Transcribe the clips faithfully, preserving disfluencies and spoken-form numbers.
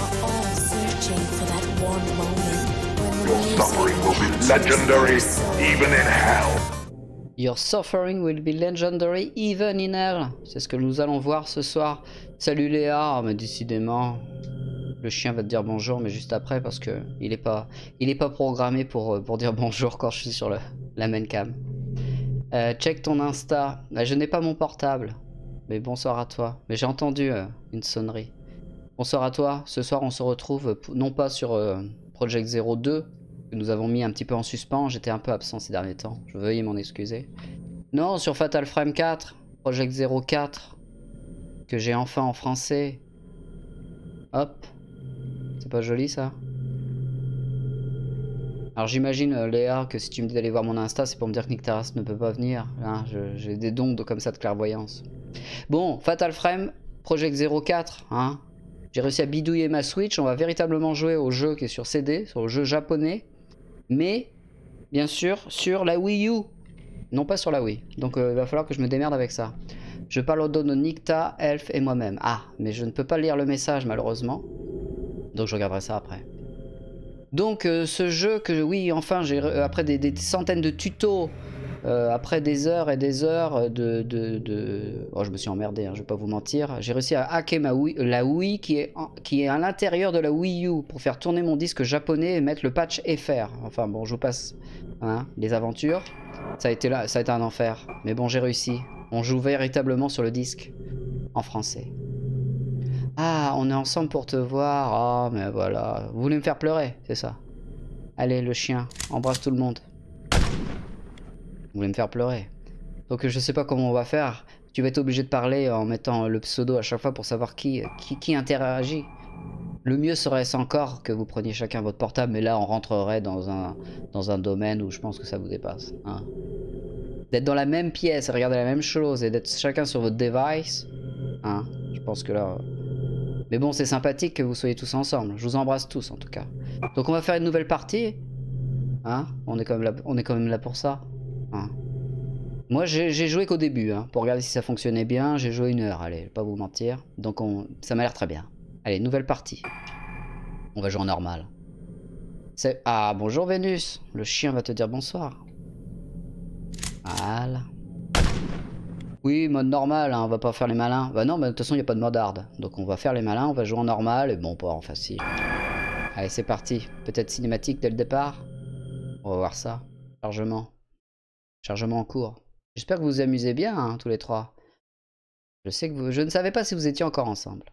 are all searching for that one moment when the Your suffering will be music legendary, catches your soul. even in hell. Your suffering will be legendary even in hell. C'est ce que nous allons voir ce soir. Salut Léa, oh, mais décidément, le chien va te dire bonjour, mais juste après parce que il est pas, il est pas programmé pour pour dire bonjour quand je suis sur le, la main cam. Euh, check ton Insta. Bah, je n'ai pas mon portable. Mais bonsoir à toi. Mais j'ai entendu euh, une sonnerie. Bonsoir à toi. Ce soir, on se retrouve euh, non pas sur euh, Project zéro deux, que nous avons mis un petit peu en suspens. J'étais un peu absent ces derniers temps. Je veuille m'en excuser. Non, sur Fatal Frame quatre, Project zéro quatre, que j'ai enfin en français. Hop. C'est pas joli ça? Alors j'imagine euh, Léa que si tu me dis d'aller voir mon Insta, c'est pour me dire que Nick Terras ne peut pas venir. Hein, j'ai des dons de, comme ça de clairvoyance. Bon, Fatal Frame, Project zéro quatre. Hein. J'ai réussi à bidouiller ma Switch. On va véritablement jouer au jeu qui est sur C D, sur le jeu japonais. Mais, bien sûr, sur la Wii U. Non pas sur la Wii. Donc euh, il va falloir que je me démerde avec ça. Je parle au dos de Nikta, Elf et moi-même. Ah, mais je ne peux pas lire le message malheureusement. Donc je regarderai ça après. Donc euh, ce jeu que oui enfin j'ai euh, après des, des centaines de tutos, euh, après des heures et des heures de, de, de... oh je me suis emmerdé hein, je vais pas vous mentir, j'ai réussi à hacker ma Wii, la Wii qui est, en, qui est à l'intérieur de la Wii U pour faire tourner mon disque japonais et mettre le patch F R. Enfin bon je vous passe hein, les aventures, ça a été là, ça a été un enfer, mais bon j'ai réussi, on joue véritablement sur le disque en français. Ah, on est ensemble pour te voir. Ah, mais voilà. Vous voulez me faire pleurer, c'est ça? Allez, le chien, embrasse tout le monde. Vous voulez me faire pleurer. Donc je sais pas comment on va faire. Tu vas être obligé de parler en mettant le pseudo à chaque fois pour savoir qui, qui, qui interagit. Le mieux serait encore que vous preniez chacun votre portable, mais là on rentrerait dans un, dans un domaine où je pense que ça vous dépasse. Hein. D'être dans la même pièce et regarder la même chose et d'être chacun sur votre device. Hein, je pense que là... Mais bon, c'est sympathique que vous soyez tous ensemble. Je vous embrasse tous, en tout cas. Donc, on va faire une nouvelle partie. Hein? On est quand même là, on est quand même là pour ça. Hein? Moi, j'ai joué qu'au début, hein, pour regarder si ça fonctionnait bien. J'ai joué une heure, allez, je vais pas vous mentir. Donc, on, ça m'a l'air très bien. Allez, nouvelle partie. On va jouer en normal. Ah, bonjour Vénus. Le chien va te dire bonsoir. Voilà. Oui, mode normal, hein, on va pas faire les malins. Bah non, mais de toute façon, il n'y a pas de mode hard. Donc on va faire les malins, on va jouer en normal, et bon, pas en facile. Allez, c'est parti. Peut-être cinématique dès le départ. On va voir ça. Chargement. Chargement en cours. J'espère que vous vous amusez bien, hein, tous les trois. Je sais que vous... Je ne savais pas si vous étiez encore ensemble.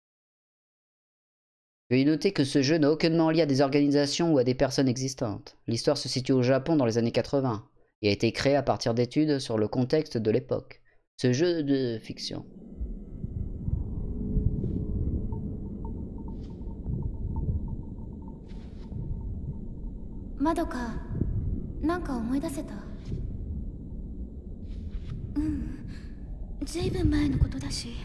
Veuillez noter que ce jeu n'a aucunement lié à des organisations ou à des personnes existantes. L'histoire se situe au Japon dans les années quatre-vingt et a été créée à partir d'études sur le contexte de l'époque. Ce jeu de fiction. Madoka, なんか思い出せた？うん、ずいぶん前のことだし。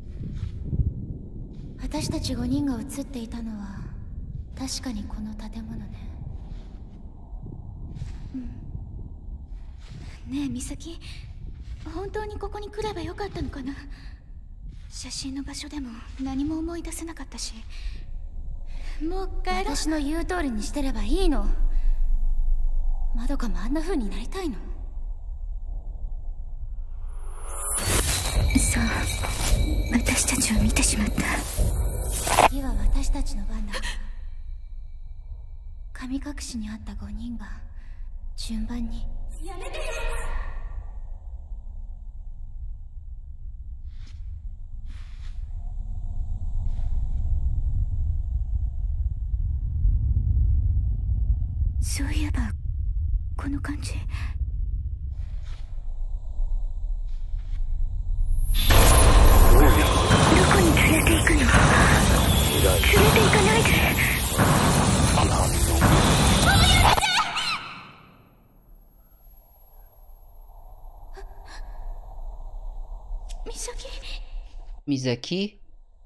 私たちごにんが映っていたのは確かにこの建物ね。うん。ねえ、美咲。本当にここに来ればよかったのかな。写真の場所でも何も思い出せなかったし。もう帰ろう。私の言う通りにしてればいいの。まどかもあんな風になりたいの。さあ、私たちを見てしまった。次は私たちの番だ。神隠しにあったごにんが順番に。やめてよ。そういえばこの感じ。どこに連れて行くの？連れて行かないで。 Misaki.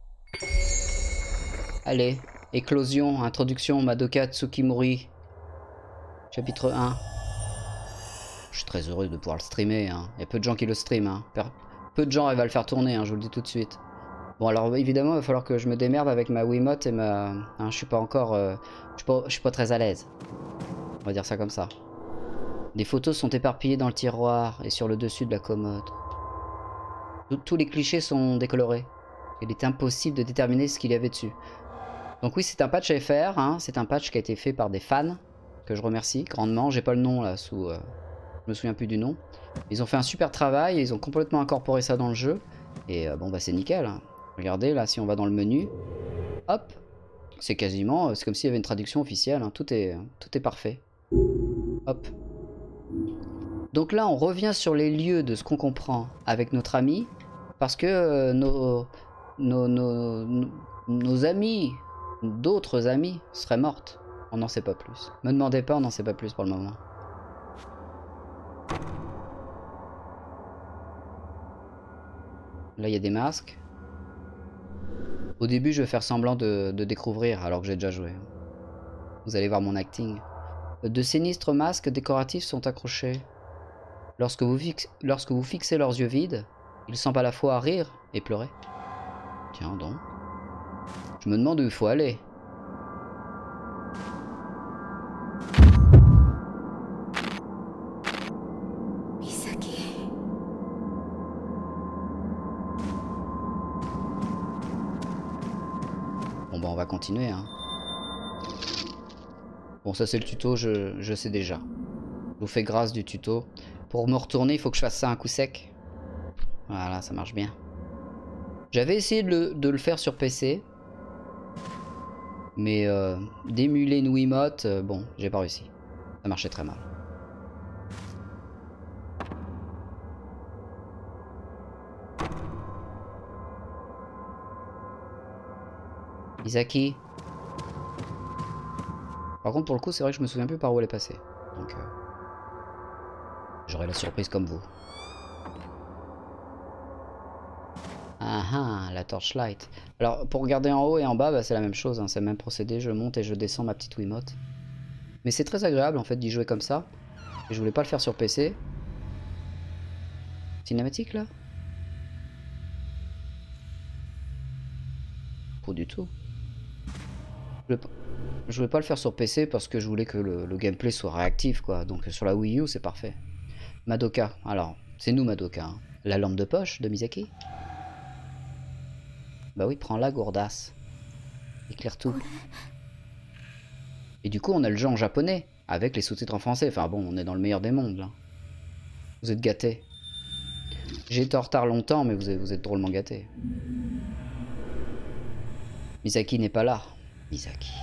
Allez, éclosion, introduction, Madoka Tsukimori. Chapitre un. Je suis très heureux de pouvoir le streamer. Hein. Il y a peu de gens qui le streament. Hein. Peu de gens arrivent à le faire tourner, hein, je vous le dis tout de suite. Bon alors évidemment il va falloir que je me démerde avec ma Wiimote et ma... Hein, je suis pas encore... Euh... Je, suis pas... je suis pas très à l'aise. On va dire ça comme ça. Des photos sont éparpillées dans le tiroir et sur le dessus de la commode. Tous les clichés sont décolorés. Il est impossible de déterminer ce qu'il y avait dessus. Donc oui, c'est un patch F R, hein. C'est un patch qui a été fait par des fans, que je remercie grandement. J'ai pas le nom là, sous... Euh... Je me souviens plus du nom. Ils ont fait un super travail, ils ont complètement incorporé ça dans le jeu. Et euh, bon bah c'est nickel. Hein. Regardez là, si on va dans le menu, hop, c'est quasiment... C'est comme s'il y avait une traduction officielle, hein. Tout est, tout est parfait. Hop. Donc là, on revient sur les lieux de ce qu'on comprend avec notre ami, parce que euh, nos, nos, nos, nos, nos amis, d'autres amis, seraient mortes. On n'en sait pas plus. Me demandez pas, on n'en sait pas plus pour le moment. Là, il y a des masques. Au début, je vais faire semblant de, de découvrir, alors que j'ai déjà joué. Vous allez voir mon acting. De sinistres masques décoratifs sont accrochés. Lorsque vous, fixe, lorsque vous fixez leurs yeux vides, ils semblent à la fois rire et pleurer. Tiens donc. Je me demande où il faut aller. Misaki. Bon bah on va continuer hein. Bon ça c'est le tuto, je, je sais déjà. Je vous fais grâce du tuto. Pour me retourner, il faut que je fasse ça un coup sec. Voilà, ça marche bien. J'avais essayé de le, de le faire sur P C. Mais euh, d'émuler une Wiimote, euh, bon, j'ai pas réussi. Ça marchait très mal. Misaki. Par contre, pour le coup, c'est vrai que je me souviens plus par où elle est passée. Donc... Euh... J'aurai la surprise comme vous. Ah ah, la torchlight. Alors, pour regarder en haut et en bas, bah, c'est la même chose. Hein, c'est le même procédé. Je monte et je descends ma petite Wiimote. Mais c'est très agréable, en fait, d'y jouer comme ça. Et je voulais pas le faire sur P C. Cinématique, là? Pas du tout. Je voulais pas... je voulais pas le faire sur P C parce que je voulais que le, le gameplay soit réactif, quoi. Donc, sur la Wii U, c'est parfait. Madoka, alors, c'est nous Madoka, hein. La lampe de poche de Misaki. Bah oui, prends-la gourdasse. Éclaire tout. Et du coup, on a le jeu en japonais, avec les sous-titres en français. Enfin bon, on est dans le meilleur des mondes, là. Vous êtes gâtés. J'ai été en retard longtemps, mais vous êtes, vous êtes drôlement gâtés. Misaki n'est pas là. Misaki.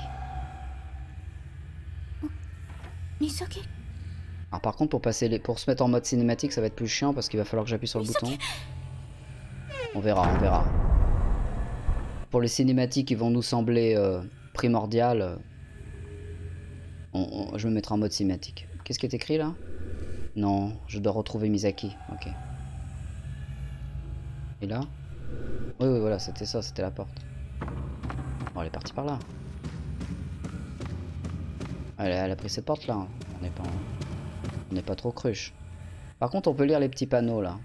Misaki. Alors par contre, pour, passer les... pour se mettre en mode cinématique, ça va être plus chiant parce qu'il va falloir que j'appuie sur le Misaki. bouton. On verra, on verra. Pour les cinématiques qui vont nous sembler euh, primordiales, euh, on, on, je me mettrai en mode cinématique. Qu'est-ce qui est écrit là? Non, je dois retrouver Misaki. Ok. Et là? Oui, oui, voilà, c'était ça, c'était la porte. Bon, elle est partie par là. Elle, elle a pris ses portes là. On n'est pas, on n'est pas trop cruche. Par contre, on peut lire les petits panneaux là.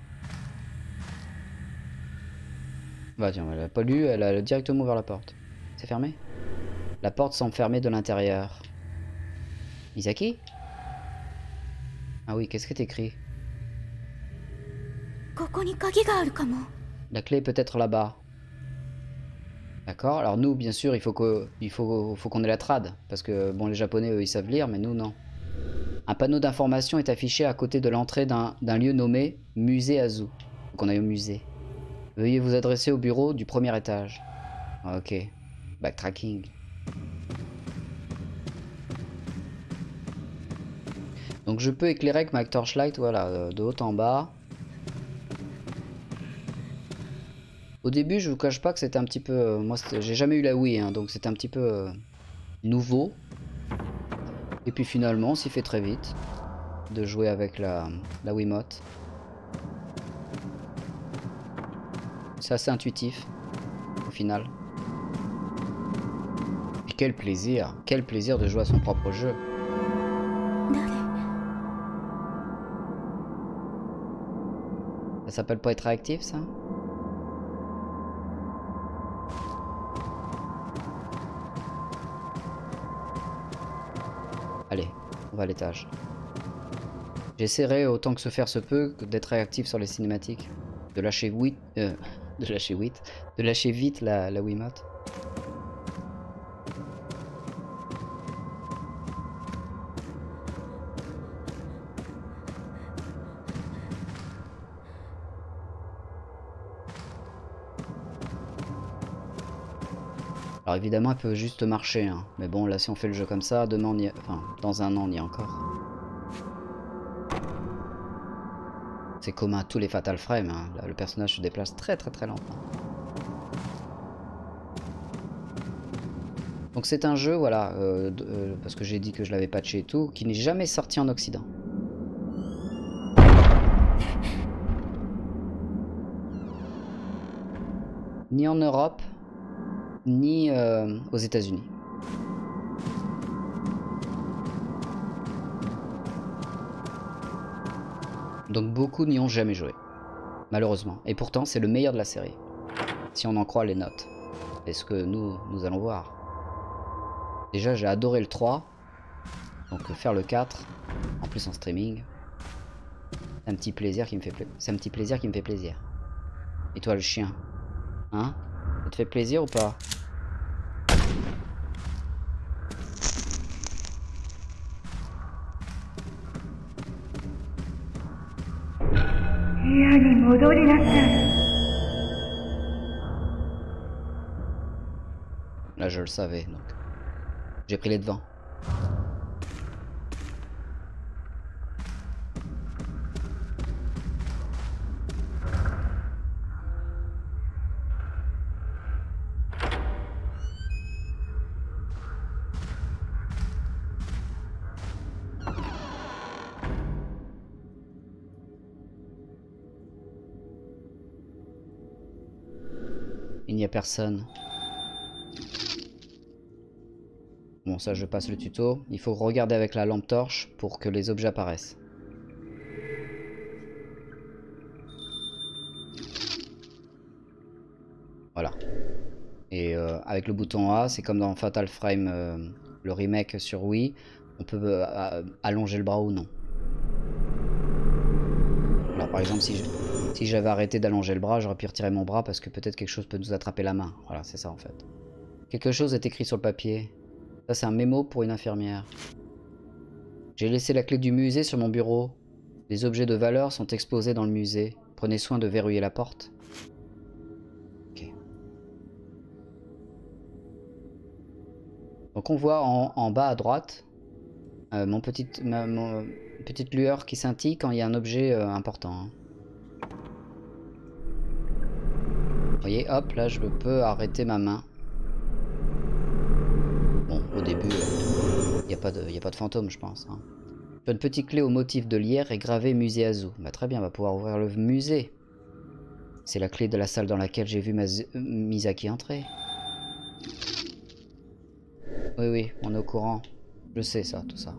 Bah tiens, elle a pas lu, elle a directement ouvert la porte. C'est fermé? La porte semble fermée de l'intérieur. Misaki? Ah oui, qu'est-ce que t'écris? La clé est peut-être là-bas. D'accord, alors nous, bien sûr, il faut qu'on faut, faut qu'on ait la trad. Parce que, bon, les japonais, eux, ils savent lire, mais nous, non. Un panneau d'information est affiché à côté de l'entrée d'un lieu nommé Musée Azu. Donc on est au musée. Veuillez vous adresser au bureau du premier étage. Ok. Backtracking. Donc je peux éclairer avec ma torchlight, voilà, de haut en bas. Au début, je vous cache pas que c'était un petit peu... Euh, moi, j'ai jamais eu la Wii, hein, donc c'était un petit peu euh, nouveau. Et puis finalement, on s'y fait très vite de jouer avec la, la Wiimote. C'est assez intuitif, au final. Et quel plaisir, quel plaisir de jouer à son propre jeu. Ça s'appelle pas être réactif, ça? Allez, on va à l'étage. J'essaierai autant que se faire se peut d'être réactif sur les cinématiques. De lâcher vite, euh, de lâcher vite, de lâcher vite la, la Wiimote. Alors évidemment, elle peut juste marcher, hein. Mais bon, là, si on fait le jeu comme ça, demain, on y... enfin, dans un an, on y est encore. C'est commun à tous les Fatal Frame, hein. Là, le personnage se déplace très très très lentement. Donc c'est un jeu, voilà, euh, euh, parce que j'ai dit que je l'avais patché et tout, qui n'est jamais sorti en Occident. Ni en Europe, ni euh, aux États-Unis. Donc beaucoup n'y ont jamais joué, malheureusement. Et pourtant, c'est le meilleur de la série, si on en croit les notes. Et ce que nous, nous allons voir. Déjà, j'ai adoré le trois, donc faire le quatre, en plus en streaming, c'est un petit plaisir qui me fait plaisir. C'est un petit plaisir qui me fait plaisir. Et toi, le chien, hein? Ça te fait plaisir ou pas? Là, je le savais, donc j'ai pris les devants. Il n'y a personne. Bon, ça je passe le tuto. Il faut regarder avec la lampe torche pour que les objets apparaissent. Voilà. Et euh, avec le bouton A, c'est comme dans Fatal Frame, euh, le remake sur Wii, on peut euh, allonger le bras ou non. Alors par exemple, si je... Si j'avais arrêté d'allonger le bras, j'aurais pu retirer mon bras parce que peut-être quelque chose peut nous attraper la main. Voilà, c'est ça en fait. Quelque chose est écrit sur le papier. Ça, c'est un mémo pour une infirmière. J'ai laissé la clé du musée sur mon bureau. Les objets de valeur sont exposés dans le musée. Prenez soin de verrouiller la porte. Ok. Donc on voit en, en bas à droite euh, mon petite, ma mon, petite lueur qui scintille quand il y a un objet euh, important. Hein. Vous voyez, hop, là je peux arrêter ma main. Bon, au début, il n'y a pas de, y a pas de fantôme, je pense. Hein. Une petite clé au motif de lierre est gravée musée Azu. Bah, très bien, on va pouvoir ouvrir le musée. C'est la clé de la salle dans laquelle j'ai vu ma Misaki entrer. Oui, oui, on est au courant. Je sais ça, tout ça.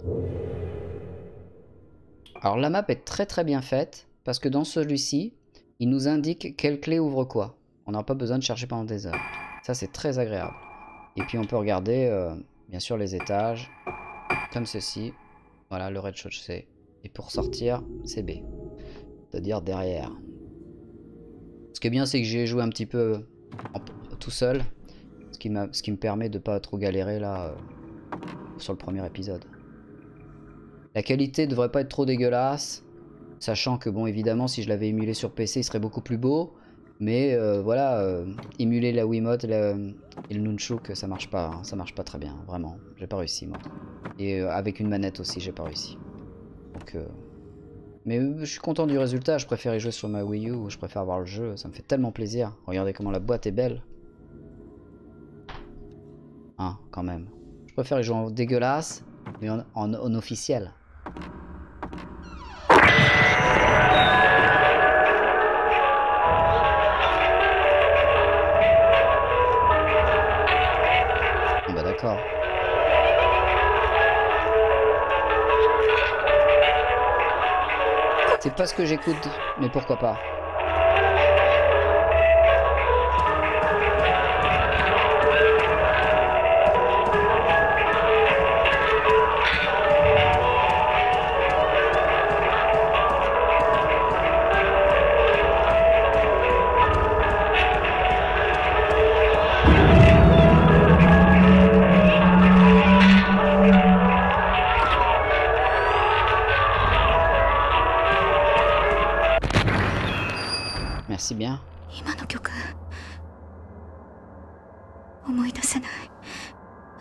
Alors la map est très très bien faite, parce que dans celui-ci, il nous indique quelle clé ouvre quoi. On n'a pas besoin de chercher pendant des heures. Ça, c'est très agréable. Et puis, on peut regarder, euh, bien sûr, les étages. Comme ceci. Voilà, le rez-de-chaussée. Et pour sortir, c'est B. C'est-à-dire derrière. Ce qui est bien, c'est que j'ai joué un petit peu en, tout seul. Ce qui, ce qui me permet de ne pas trop galérer, là, euh, sur le premier épisode. La qualité ne devrait pas être trop dégueulasse. Sachant que, bon, évidemment, si je l'avais émulé sur P C, il serait beaucoup plus beau. Mais euh, voilà, euh, émuler la Wiimote la, et le Nunchuk, ça marche pas, hein, ça marche pas très bien, vraiment. J'ai pas réussi moi. Et euh, avec une manette aussi, j'ai pas réussi. Donc, euh... mais euh, je suis content du résultat. Je préfère y jouer sur ma Wii U, je préfère voir le jeu. Ça me fait tellement plaisir. Regardez comment la boîte est belle. Hein, quand même. Je préfère y jouer en dégueulasse, mais en, en, en officiel. D'accord. C'est pas ce que j'écoute, mais pourquoi pas.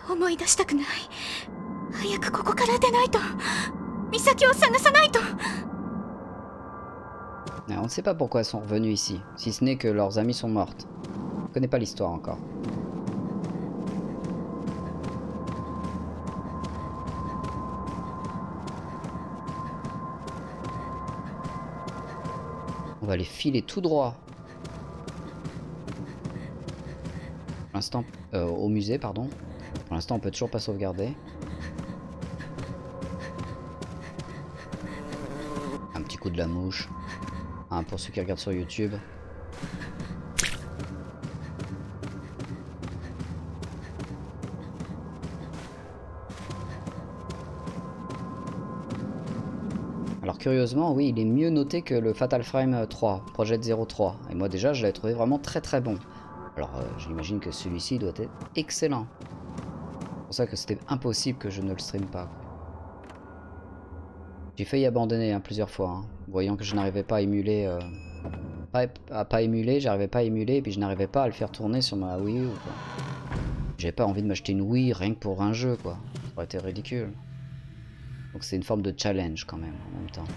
思い出したくない。早くここから出ないと。美咲を探さないと。 On ne sait pas pourquoi elles sont revenues ici, si ce n'est que leurs amies sont mortes. On ne connaît pas l'histoire encore. On va les filer tout droit. Pour l'instant, euh, au musée, pardon. Pour l'instant, on peut toujours pas sauvegarder. Un petit coup de la mouche. Hein, pour ceux qui regardent sur YouTube. Alors curieusement, oui, il est mieux noté que le Fatal Frame trois, Project zéro trois. Et moi déjà, je l'avais trouvé vraiment très très bon. Alors euh, j'imagine que celui-ci doit être excellent. C'est pour ça que c'était impossible que je ne le stream pas. J'ai failli abandonner hein, plusieurs fois, hein, voyant que je n'arrivais pas à émuler... Euh... Pas, à pas émuler, j'arrivais pas à émuler, et puis je n'arrivais pas à le faire tourner sur ma Wii U. J'avais pas envie de m'acheter une Wii rien que pour un jeu, quoi. Ça aurait été ridicule. Donc c'est une forme de challenge quand même, en même temps.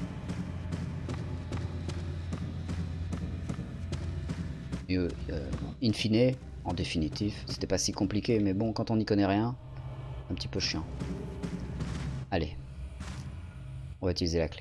Et, euh, in fine, en définitif, c'était pas si compliqué, mais bon, quand on n'y connaît rien, un petit peu chiant. Allez, on va utiliser la clé.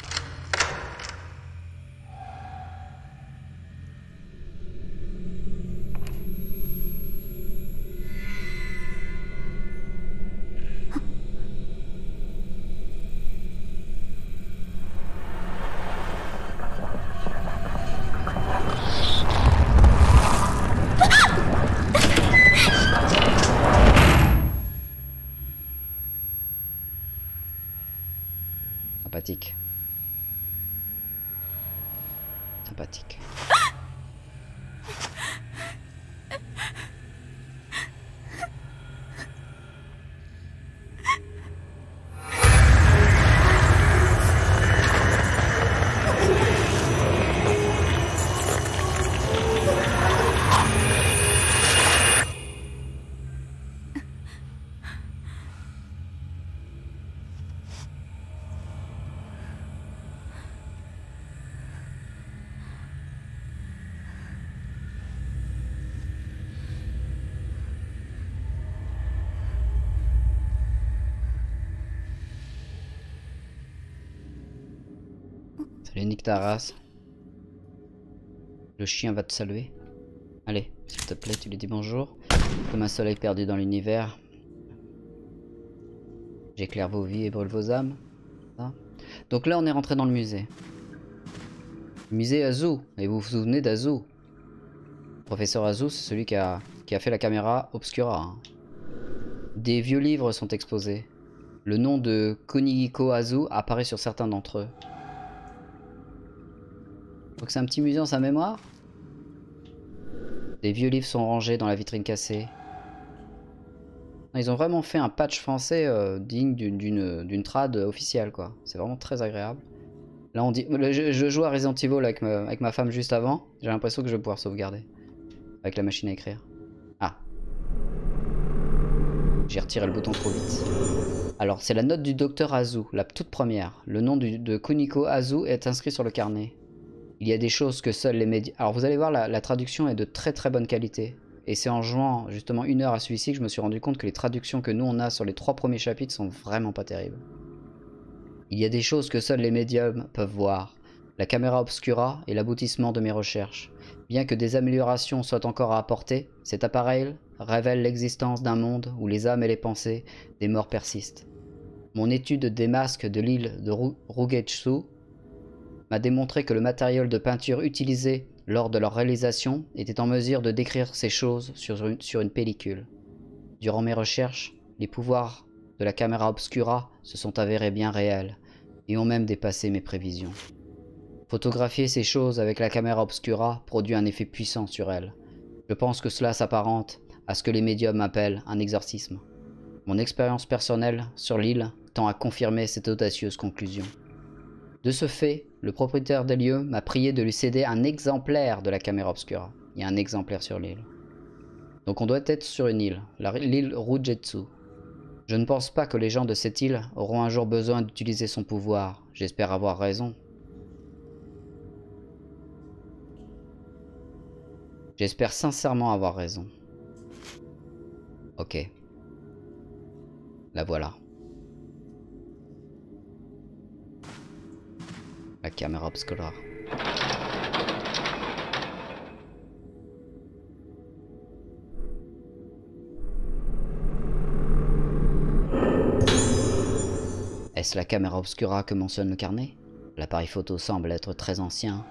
Sympathique. Sympathique. Salut, nique ta race. Le chien va te saluer. Allez, s'il te plaît, tu lui dis bonjour. Comme un soleil perdu dans l'univers. J'éclaire vos vies et brûle vos âmes. Ça. Donc là, on est rentré dans le musée. Le musée Azu. Et vous vous souvenez d'Azu? Le professeur Azu, c'est celui qui a, qui a fait la caméra Obscura. Hein. Des vieux livres sont exposés. Le nom de Kunihiko Azu apparaît sur certains d'entre eux. Donc c'est un petit musée en sa mémoire. Des vieux livres sont rangés dans la vitrine cassée. Ils ont vraiment fait un patch français euh, digne d'une trad officielle, quoi. C'est vraiment très agréable. Là on dit... Je, je joue à Resident Evil avec ma, avec ma femme juste avant. J'ai l'impression que je vais pouvoir sauvegarder. Avec la machine à écrire. Ah. J'ai retiré le bouton trop vite. Alors c'est la note du docteur Azu, la toute première. Le nom du, de Kunihiko Azu est inscrit sur le carnet. Il y a des choses que seuls les médias... Alors vous allez voir, la, la traduction est de très très bonne qualité. Et c'est en jouant justement une heure à celui-ci que je me suis rendu compte que les traductions que nous on a sur les trois premiers chapitres sont vraiment pas terribles. Il y a des choses que seuls les médiums peuvent voir. La caméra obscura est l'aboutissement de mes recherches. Bien que des améliorations soient encore à apporter, cet appareil révèle l'existence d'un monde où les âmes et les pensées des morts persistent. Mon étude des masques de l'île de Rugetsu m'a démontré que le matériel de peinture utilisé lors de leur réalisation était en mesure de décrire ces choses sur une, sur une pellicule. Durant mes recherches, les pouvoirs de la caméra obscura se sont avérés bien réels et ont même dépassé mes prévisions. Photographier ces choses avec la caméra obscura produit un effet puissant sur elles. Je pense que cela s'apparente à ce que les médiums appellent un exorcisme. Mon expérience personnelle sur l'île tend à confirmer cette audacieuse conclusion. De ce fait, le propriétaire des lieux m'a prié de lui céder un exemplaire de la caméra obscura. Il y a un exemplaire sur l'île. Donc on doit être sur une île, l'île Rugetsu. Je ne pense pas que les gens de cette île auront un jour besoin d'utiliser son pouvoir. J'espère avoir raison. J'espère sincèrement avoir raison. Ok. La voilà. La caméra obscura. Est-ce la caméra obscura que mentionne le carnet? L'appareil photo semble être très ancien.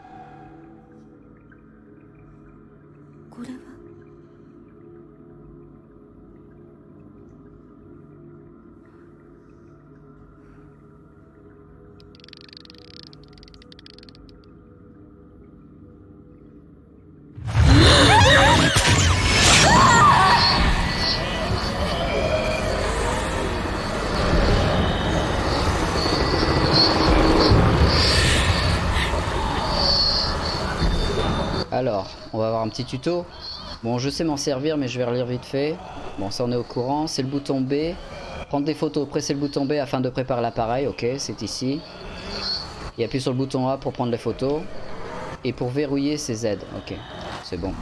Alors, on va avoir un petit tuto. Bon, je sais m'en servir, mais je vais relire vite fait. Bon, ça on est au courant. C'est le bouton B. Prendre des photos, presser le bouton B afin de préparer l'appareil. Ok, c'est ici. Et appuyer sur le bouton A pour prendre les photos. Et pour verrouiller, c'est Z. Ok, c'est bon.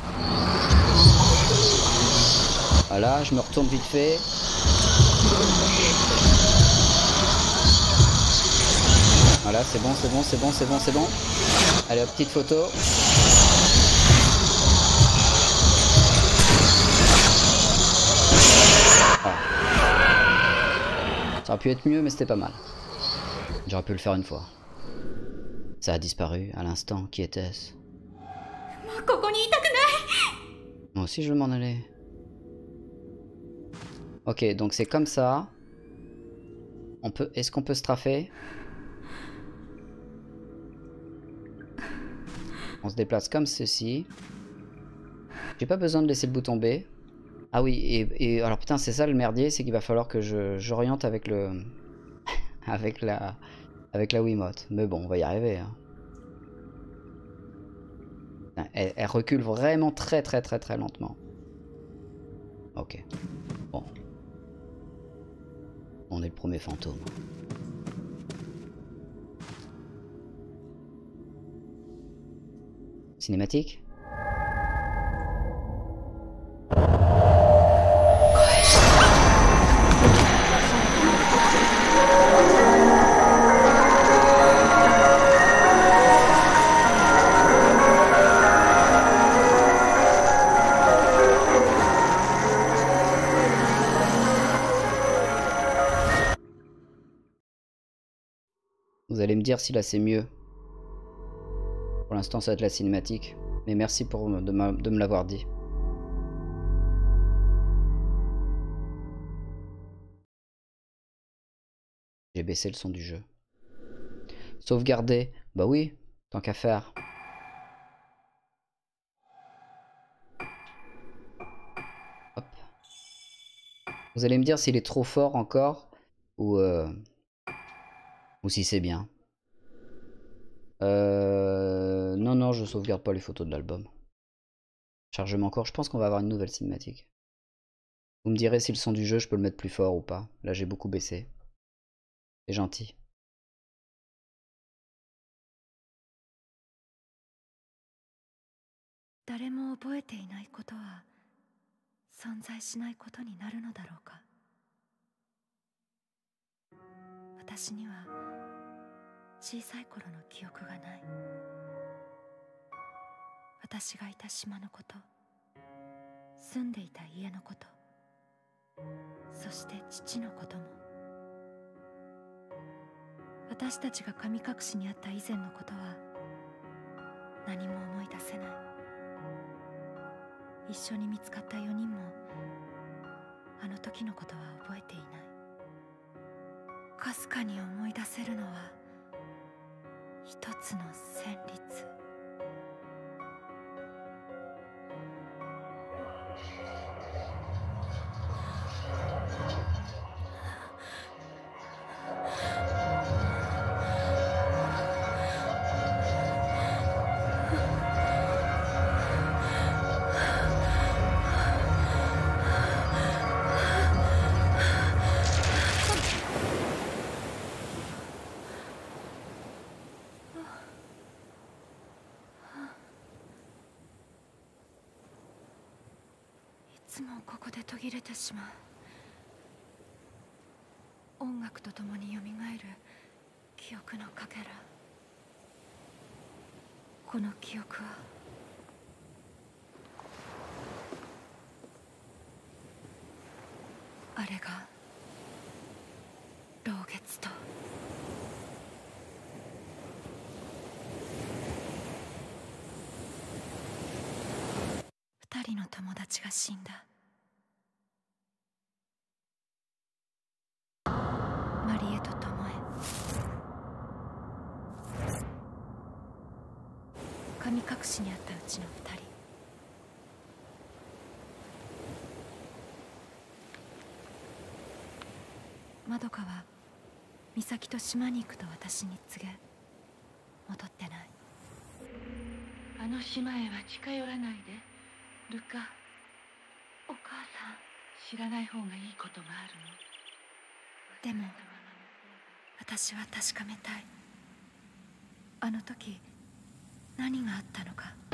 Voilà, je me retourne vite fait. Voilà, c'est bon, c'est bon, c'est bon, c'est bon, c'est bon. Allez, hop, petite photo. Ça aurait pu être mieux, mais c'était pas mal. J'aurais pu le faire une fois. Ça a disparu à l'instant. Qui était-ce? Moi aussi, je veux m'en aller. Ok, donc c'est comme ça. On peut. Est-ce qu'on peut strafer? On se déplace comme ceci. J'ai pas besoin de laisser le bouton B. Ah oui, et, et alors putain, c'est ça le merdier, c'est qu'il va falloir que je j'oriente avec le avec la avec la Wiimote. Mais bon, on va y arriver. Hein. Elle, elle recule vraiment très très très très lentement. Ok. Bon. On est le premier fantôme. Cinématique? Vous allez me dire si là c'est mieux. Pour l'instant ça va être la cinématique. Mais merci pour de, ma, de me l'avoir dit. J'ai baissé le son du jeu. Sauvegarder. Bah oui, tant qu'à faire. Hop. Vous allez me dire s'il est trop fort encore. Ou, euh, ou si c'est bien. Euh... Non, non, je sauvegarde pas les photos de l'album. Chargement encore. Je pense qu'on va avoir une nouvelle cinématique. Vous me direz si le son du jeu, je peux le mettre plus fort ou pas. Là, j'ai beaucoup baissé. C'est gentil. ここで途切れてしまう。音楽とともによみがえる記憶のかけら。この記憶はあれが老月と二人の友達が死んだ。マリエとトモエ。神隠しにあったうちの二人。まどかは美咲と島に行くと私に告げ、戻ってない。 あの島へは近寄らないでルカ。お母さん、知らない方がいいことがあるの。 でも私は確かめたい。あの時何があったのか。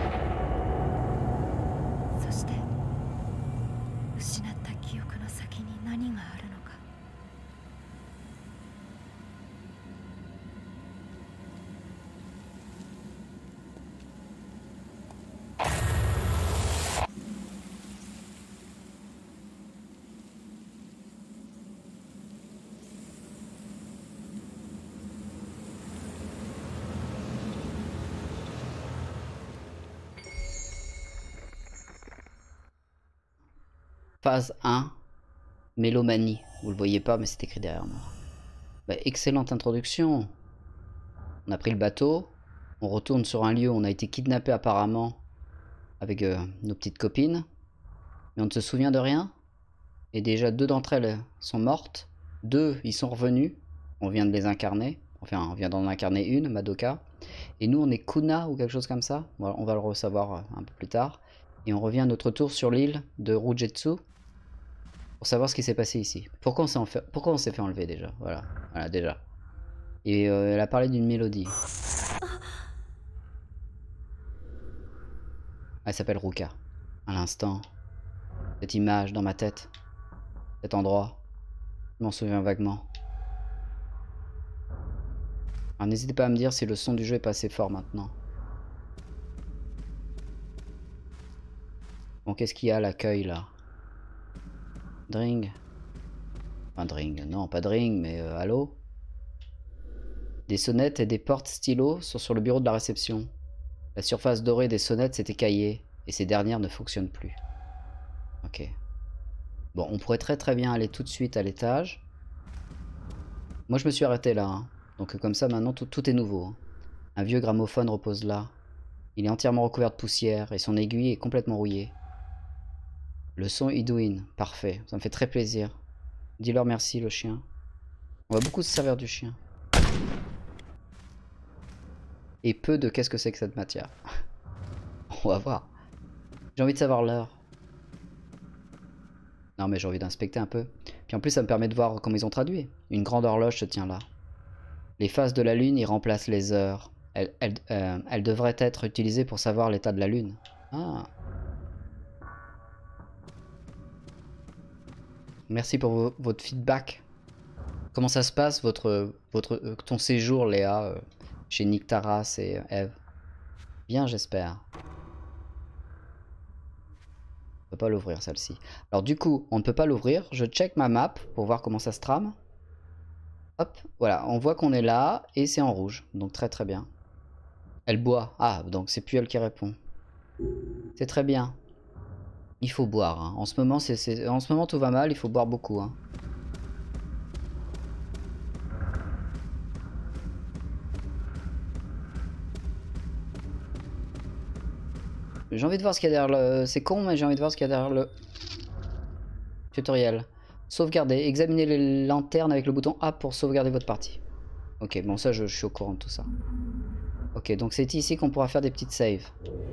そして失った記憶の先に何があるのか。 Phase un, Mélomanie. Vous le voyez pas, mais c'est écrit derrière moi. Bah, excellente introduction. On a pris le bateau. On retourne sur un lieu où on a été kidnappé apparemment avec euh, nos petites copines. Mais on ne se souvient de rien. Et déjà deux d'entre elles sont mortes. Deux, ils sont revenus. On vient de les incarner. Enfin, on vient d'en incarner une, Madoka. Et nous, on est Kuna ou quelque chose comme ça. Voilà, on va le recevoir un peu plus tard. Et on revient à notre tour sur l'île de Rujetsu pour savoir ce qui s'est passé ici. Pourquoi on s'est fait... Pourquoi on s'est fait enlever déjà. Voilà, voilà déjà. Et euh, elle a parlé d'une mélodie. Elle s'appelle Ruka. À l'instant, cette image dans ma tête, cet endroit, je m'en souviens vaguement. Alors n'hésitez pas à me dire si le son du jeu est pas assez fort maintenant. Bon, qu'est-ce qu'il y a à l'accueil là? Dring. Enfin Dring, non pas Dring, mais euh, allô? Des sonnettes et des portes stylos sont sur le bureau de la réception. La surface dorée des sonnettes s'est écaillée et ces dernières ne fonctionnent plus. Ok. Bon, on pourrait très très bien aller tout de suite à l'étage. Moi je me suis arrêté là, hein. Donc comme ça maintenant tout, tout est nouveau, hein. Un vieux gramophone repose là. Il est entièrement recouvert de poussière et son aiguille est complètement rouillée. Le son Idouin, parfait, ça me fait très plaisir. Dis-leur merci le chien. On va beaucoup se servir du chien. Et peu de qu'est-ce que c'est que cette matière. On va voir. J'ai envie de savoir l'heure. Non mais j'ai envie d'inspecter un peu. Puis en plus ça me permet de voir comment ils ont traduit. Une grande horloge se tient là. Les phases de la lune y remplacent les heures. Elles, elles, euh, elles devraient être utilisées pour savoir l'état de la lune. Ah. Merci pour vo votre feedback. Comment ça se passe votre, votre euh, ton séjour, Léa, euh, chez Nick Taras et Eve? Bien, j'espère. On peut pas l'ouvrir celle-ci. Alors du coup, on ne peut pas l'ouvrir. Je check ma map pour voir comment ça se trame. Hop, voilà, on voit qu'on est là et c'est en rouge. Donc très très bien. Elle boit. Ah, donc c'est plus elle qui répond. C'est très bien. Il faut boire, hein. En ce moment, c'est, c'est... en ce moment tout va mal, il faut boire beaucoup, hein. J'ai envie de voir ce qu'il y a derrière le... C'est con, mais j'ai envie de voir ce qu'il y a derrière le... Tutoriel. Sauvegarder. Examinez les lanternes avec le bouton A pour sauvegarder votre partie. Ok, bon ça, je, je suis au courant de tout ça. Ok, donc c'est ici qu'on pourra faire des petites saves.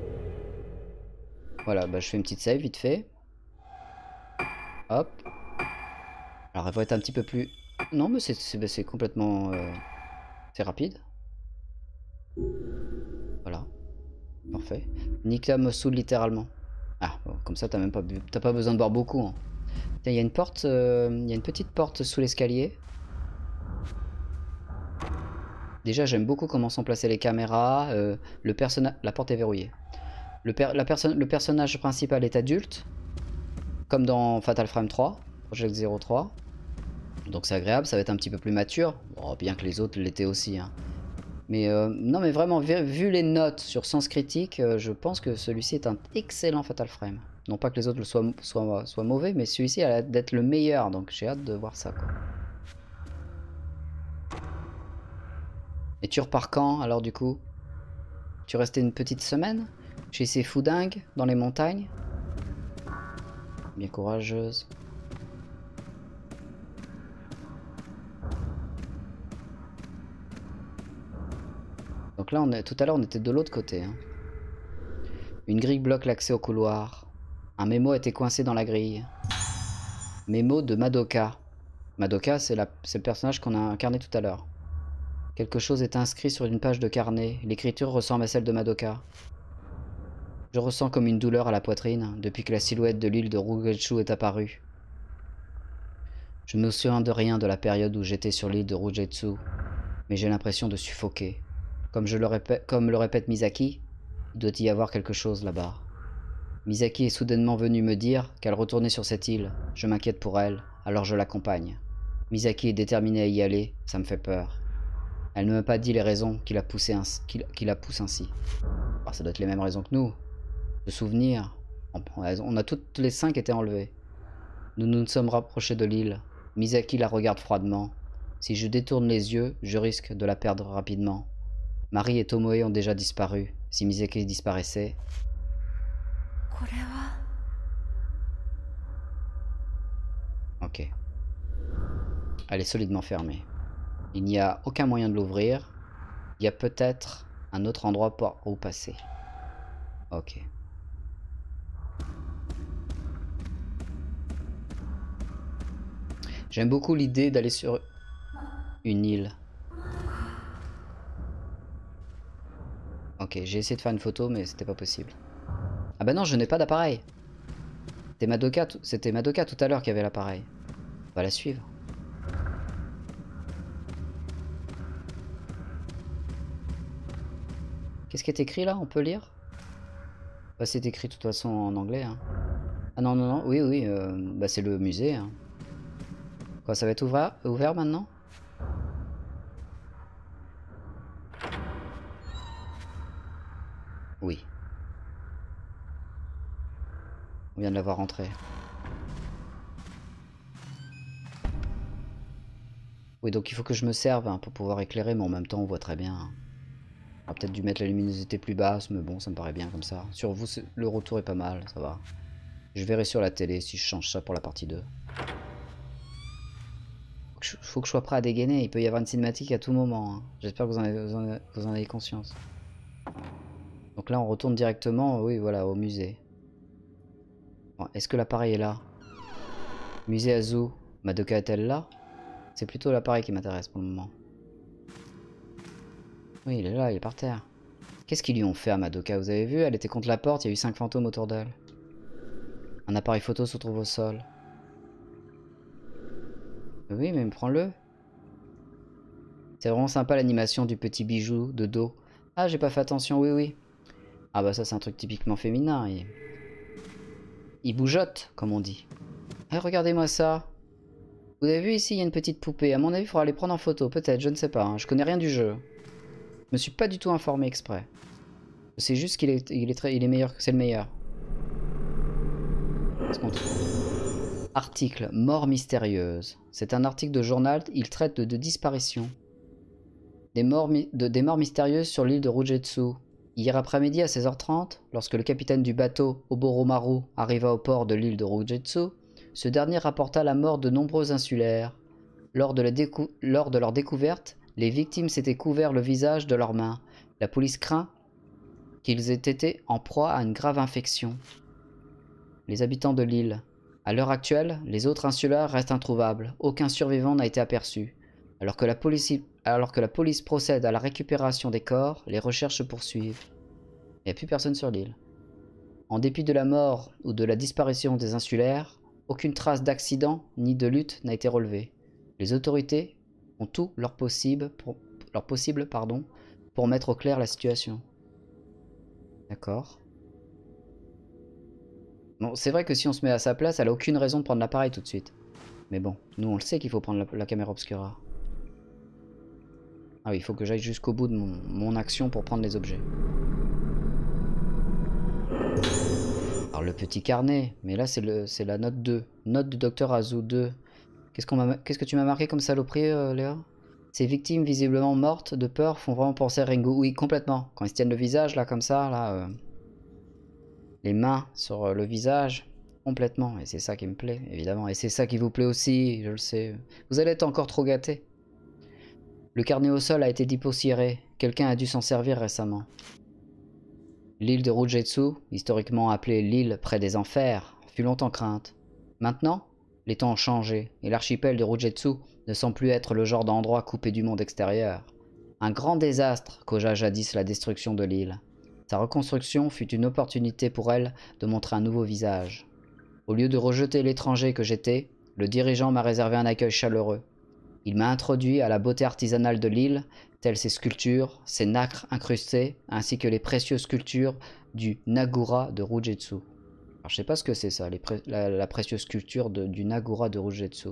Voilà, bah je fais une petite save vite fait. Hop. Alors elle va être un petit peu plus... Non mais c'est complètement... Euh... C'est rapide. Voilà. Parfait. Nika me saoule littéralement. Ah, bon, comme ça, t'as même pas, t'as pas besoin de boire beaucoup. Hein. Tiens, il y a une porte, il euh, y a une petite porte sous l'escalier. Déjà, j'aime beaucoup comment sont placées les caméras. Euh, le personnage, la porte est verrouillée. Le, per la perso le personnage principal est adulte, comme dans Fatal Frame trois, Project zéro trois. Donc c'est agréable, ça va être un petit peu plus mature, oh, bien que les autres l'étaient aussi. Hein. Mais euh, non, mais vraiment, vu, vu les notes sur Sens Critique, euh, je pense que celui-ci est un excellent Fatal Frame. Non pas que les autres le soient, soient, soient mauvais, mais celui-ci a l'air d'être le meilleur, donc j'ai hâte de voir ça. Quoi. Et tu repars quand, alors du coup? Tu restais une petite semaine? Chez ces foudingues, dans les montagnes? Bien courageuse. Donc là, on est, tout à l'heure, on était de l'autre côté. Hein. Une grille bloque l'accès au couloir. Un mémo a été coincé dans la grille. Mémo de Madoka. Madoka, c'est le personnage qu'on a incarné tout à l'heure. Quelque chose est inscrit sur une page de carnet. L'écriture ressemble à celle de Madoka. Je ressens comme une douleur à la poitrine depuis que la silhouette de l'île de Rugetsu est apparue. Je ne me souviens de rien de la période où j'étais sur l'île de Rugetsu, mais j'ai l'impression de suffoquer. Comme, je le répète, comme le répète Misaki, il doit y avoir quelque chose là-bas. Misaki est soudainement venue me dire qu'elle retournait sur cette île. Je m'inquiète pour elle, alors je l'accompagne. Misaki est déterminée à y aller, ça me fait peur. Elle ne m'a pas dit les raisons qui la, poussé qui, qui la poussent ainsi. Alors, ça doit être les mêmes raisons que nous. De souvenirs. On a toutes les cinq été enlevées. Nous nous sommes rapprochés de l'île. Misaki la regarde froidement. Si je détourne les yeux, je risque de la perdre rapidement. Marie et Tomoe ont déjà disparu. Si Misaki disparaissait... Ok. Elle est solidement fermée. Il n'y a aucun moyen de l'ouvrir. Il y a peut-être un autre endroit pour où passer. Ok. J'aime beaucoup l'idée d'aller sur une île. Ok, j'ai essayé de faire une photo, mais c'était pas possible. Ah bah non, je n'ai pas d'appareil. C'était Madoka, c'était Madoka tout à l'heure qui avait l'appareil. On va la suivre. Qu'est-ce qui est écrit là? On peut lire? Bah, c'est écrit de toute façon en anglais. Hein. Ah non, non, non, oui, oui, euh, bah, c'est le musée. Hein. Quoi, ça va être ouvert, ouvert maintenant? Oui. On vient de la voir rentrer. Oui, donc il faut que je me serve hein, pour pouvoir éclairer, mais en même temps on voit très bien. Hein. On aurait peut-être dû mettre la luminosité plus basse, mais bon, ça me paraît bien comme ça. Sur vous, le retour est pas mal, ça va. Je verrai sur la télé si je change ça pour la partie deux. Il faut que je sois prêt à dégainer, il peut y avoir une cinématique à tout moment. Hein. J'espère que vous en, avez, vous, en, vous en avez conscience. Donc là, on retourne directement, oui, voilà, au musée. Bon, est-ce que l'appareil est là? Musée Azu. Madoka est-elle là? C'est plutôt l'appareil qui m'intéresse pour le moment. Oui, il est là, il est par terre. Qu'est-ce qu'ils lui ont fait à Madoka? Vous avez vu, elle était contre la porte, il y a eu cinq fantômes autour d'elle. Un appareil photo se trouve au sol. Oui, mais prends-le. C'est vraiment sympa l'animation du petit bijou de dos. Ah, j'ai pas fait attention, oui, oui. Ah bah ça, c'est un truc typiquement féminin. Il, il bougeotte, comme on dit. Ah, regardez-moi ça. Vous avez vu ici, il y a une petite poupée. À mon avis, il faudra les prendre en photo, peut-être, je ne sais pas. Hein. Je connais rien du jeu. Je me suis pas du tout informé exprès. C'est juste qu'il est, il est, très, il est meilleur, c'est le meilleur. Qu'est-ce qu'on trouve? Article, mort mystérieuse. C'est un article de journal, il traite de, de disparition. Des morts, de, des morts mystérieuses sur l'île de Rugetsu. Hier après-midi à seize heures trente, lorsque le capitaine du bateau Oboromaru arriva au port de l'île de Rugetsu, ce dernier rapporta la mort de nombreux insulaires. Lors de, la lors de leur découverte, les victimes s'étaient couverts le visage de leurs mains. La police craint qu'ils aient été en proie à une grave infection. Les habitants de l'île. À l'heure actuelle, les autres insulaires restent introuvables. Aucun survivant n'a été aperçu. Alors que, la police, alors que la police procède à la récupération des corps, les recherches se poursuivent. Il n'y a plus personne sur l'île. En dépit de la mort ou de la disparition des insulaires, aucune trace d'accident ni de lutte n'a été relevée. Les autorités ont tout leur possible pour, leur possible, pardon, pour mettre au clair la situation. D'accord. Bon, c'est vrai que si on se met à sa place, elle a aucune raison de prendre l'appareil tout de suite. Mais bon, nous on le sait qu'il faut prendre la, la caméra obscura. Ah oui, il faut que j'aille jusqu'au bout de mon, mon action pour prendre les objets. Alors le petit carnet, mais là c'est la note deux. Note du docteur Azou deux. Qu'est-ce qu'on m'a, qu'est-ce que tu m'as marqué comme saloperie, euh, Léa? Ces victimes visiblement mortes de peur font vraiment penser à Ringo. Oui, complètement. Quand ils se tiennent le visage, là, comme ça, là... Euh, les mains sur euh, le visage, complètement. Et c'est ça qui me plaît, évidemment. Et c'est ça qui vous plaît aussi, je le sais. Vous allez être encore trop gâtés. Le carnet au sol a été dépoussiéré. Quelqu'un a dû s'en servir récemment. L'île de Rujetsu, historiquement appelée l'île près des enfers, fut longtemps crainte. Maintenant, les temps ont changé, et l'archipel de Rujetsu ne semble plus être le genre d'endroit coupé du monde extérieur. Un grand désastre causa jadis la destruction de l'île. Sa reconstruction fut une opportunité pour elle de montrer un nouveau visage. Au lieu de rejeter l'étranger que j'étais, le dirigeant m'a réservé un accueil chaleureux. Il m'a introduit à la beauté artisanale de l'île, telles ses sculptures, ses nacres incrustés, ainsi que les précieuses sculptures du Nagura de Rujetsu. Alors, je sais pas ce que c'est ça, les pré la, la précieuse sculpture de, du Nagura de Rujetsu.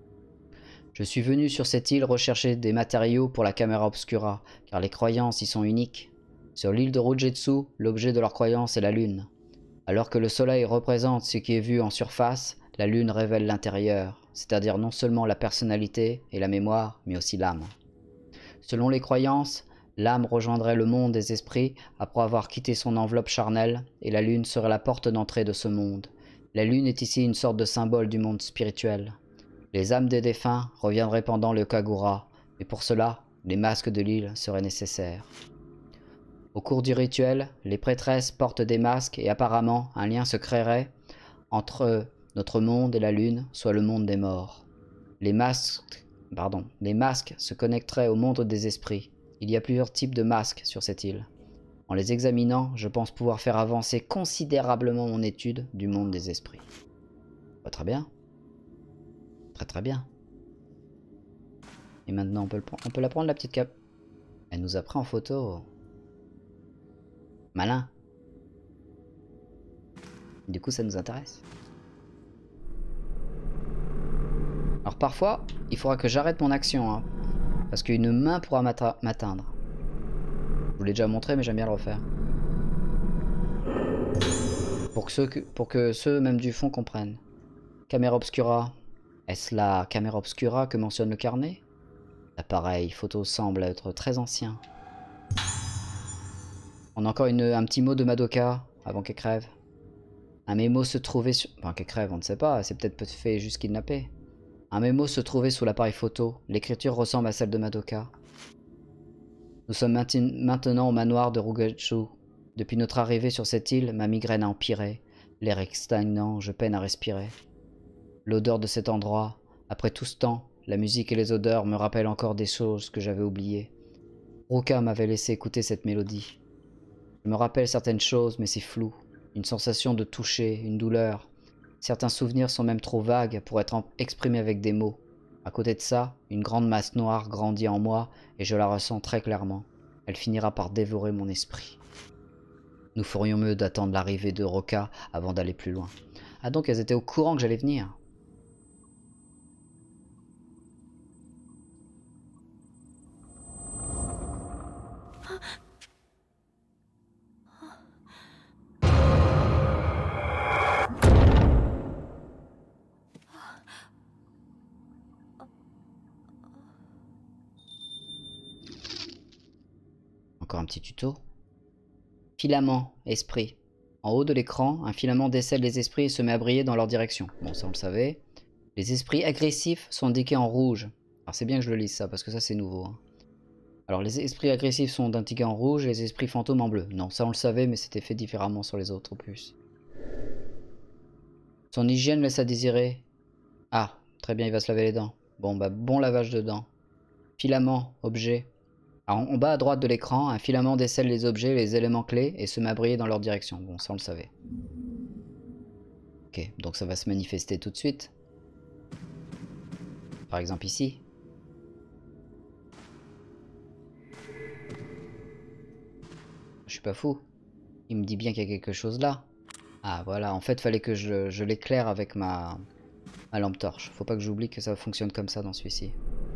Je suis venu sur cette île rechercher des matériaux pour la caméra obscura, car les croyances y sont uniques. Sur l'île de Rujetsu, l'objet de leur croyance est la lune. Alors que le soleil représente ce qui est vu en surface, la lune révèle l'intérieur, c'est-à-dire non seulement la personnalité et la mémoire, mais aussi l'âme. Selon les croyances, l'âme rejoindrait le monde des esprits après avoir quitté son enveloppe charnelle, et la lune serait la porte d'entrée de ce monde. La lune est ici une sorte de symbole du monde spirituel. Les âmes des défunts reviendraient pendant le Kagura, et pour cela, les masques de l'île seraient nécessaires. Au cours du rituel, les prêtresses portent des masques et apparemment un lien se créerait entre notre monde et la lune, soit le monde des morts. Les masques, pardon, les masques se connecteraient au monde des esprits. Il y a plusieurs types de masques sur cette île. En les examinant, je pense pouvoir faire avancer considérablement mon étude du monde des esprits. Bah, très bien. Très très bien. Et maintenant, on peut, le on peut la prendre, la petite cape. Elle nous a pris en photo. Malin. Du coup, ça nous intéresse. Alors parfois, il faudra que j'arrête mon action, hein, parce qu'une main pourra m'atteindre. Je vous l'ai déjà montré, mais j'aime bien le refaire. Pour que, ceux que, pour que ceux même du fond comprennent. Caméra obscura. Est-ce la caméra obscura que mentionne le carnet? L'appareil photo semble être très ancien. On a encore une, un petit mot de Madoka avant qu'elle crève. Un mémo se trouvait sur... Enfin, qu'elle crève, on ne sait pas. C'est peut-être fait juste kidnapper. Un mémo se trouvait sous l'appareil photo. L'écriture ressemble à celle de Madoka. Nous sommes maintenant au manoir de Rugetsu. Depuis notre arrivée sur cette île, ma migraine a empiré. L'air est stagnant, je peine à respirer. L'odeur de cet endroit, après tout ce temps, la musique et les odeurs me rappellent encore des choses que j'avais oubliées. Ruka m'avait laissé écouter cette mélodie. Je me rappelle certaines choses, mais c'est flou. Une sensation de toucher, une douleur. Certains souvenirs sont même trop vagues pour être exprimés avec des mots. À côté de ça, une grande masse noire grandit en moi et je la ressens très clairement. Elle finira par dévorer mon esprit. Nous ferions mieux d'attendre l'arrivée de Ruka avant d'aller plus loin. Ah donc elles étaient au courant que j'allais venir. Encore un petit tuto. Filament, esprit. En haut de l'écran, un filament décèle les esprits et se met à briller dans leur direction. Bon, ça on le savait. Les esprits agressifs sont indiqués en rouge. Alors c'est bien que je le lise ça, parce que ça c'est nouveau. Hein. Alors les esprits agressifs sont indiqués en rouge et les esprits fantômes en bleu. Non, ça on le savait, mais c'était fait différemment sur les autres en plus. Son hygiène laisse à désirer. Ah, très bien, il va se laver les dents. Bon, bah bon lavage de dents. Filament, objet. Alors, en bas à droite de l'écran, un filament décèle les objets, les éléments clés et se met à briller dans leur direction. Bon, ça on le savait. Ok, donc ça va se manifester tout de suite. Par exemple ici. Je suis pas fou. Il me dit bien qu'il y a quelque chose là. Ah voilà, en fait fallait que je, je l'éclaire avec ma, ma lampe torche. Faut pas que j'oublie que ça fonctionne comme ça dans celui-ci.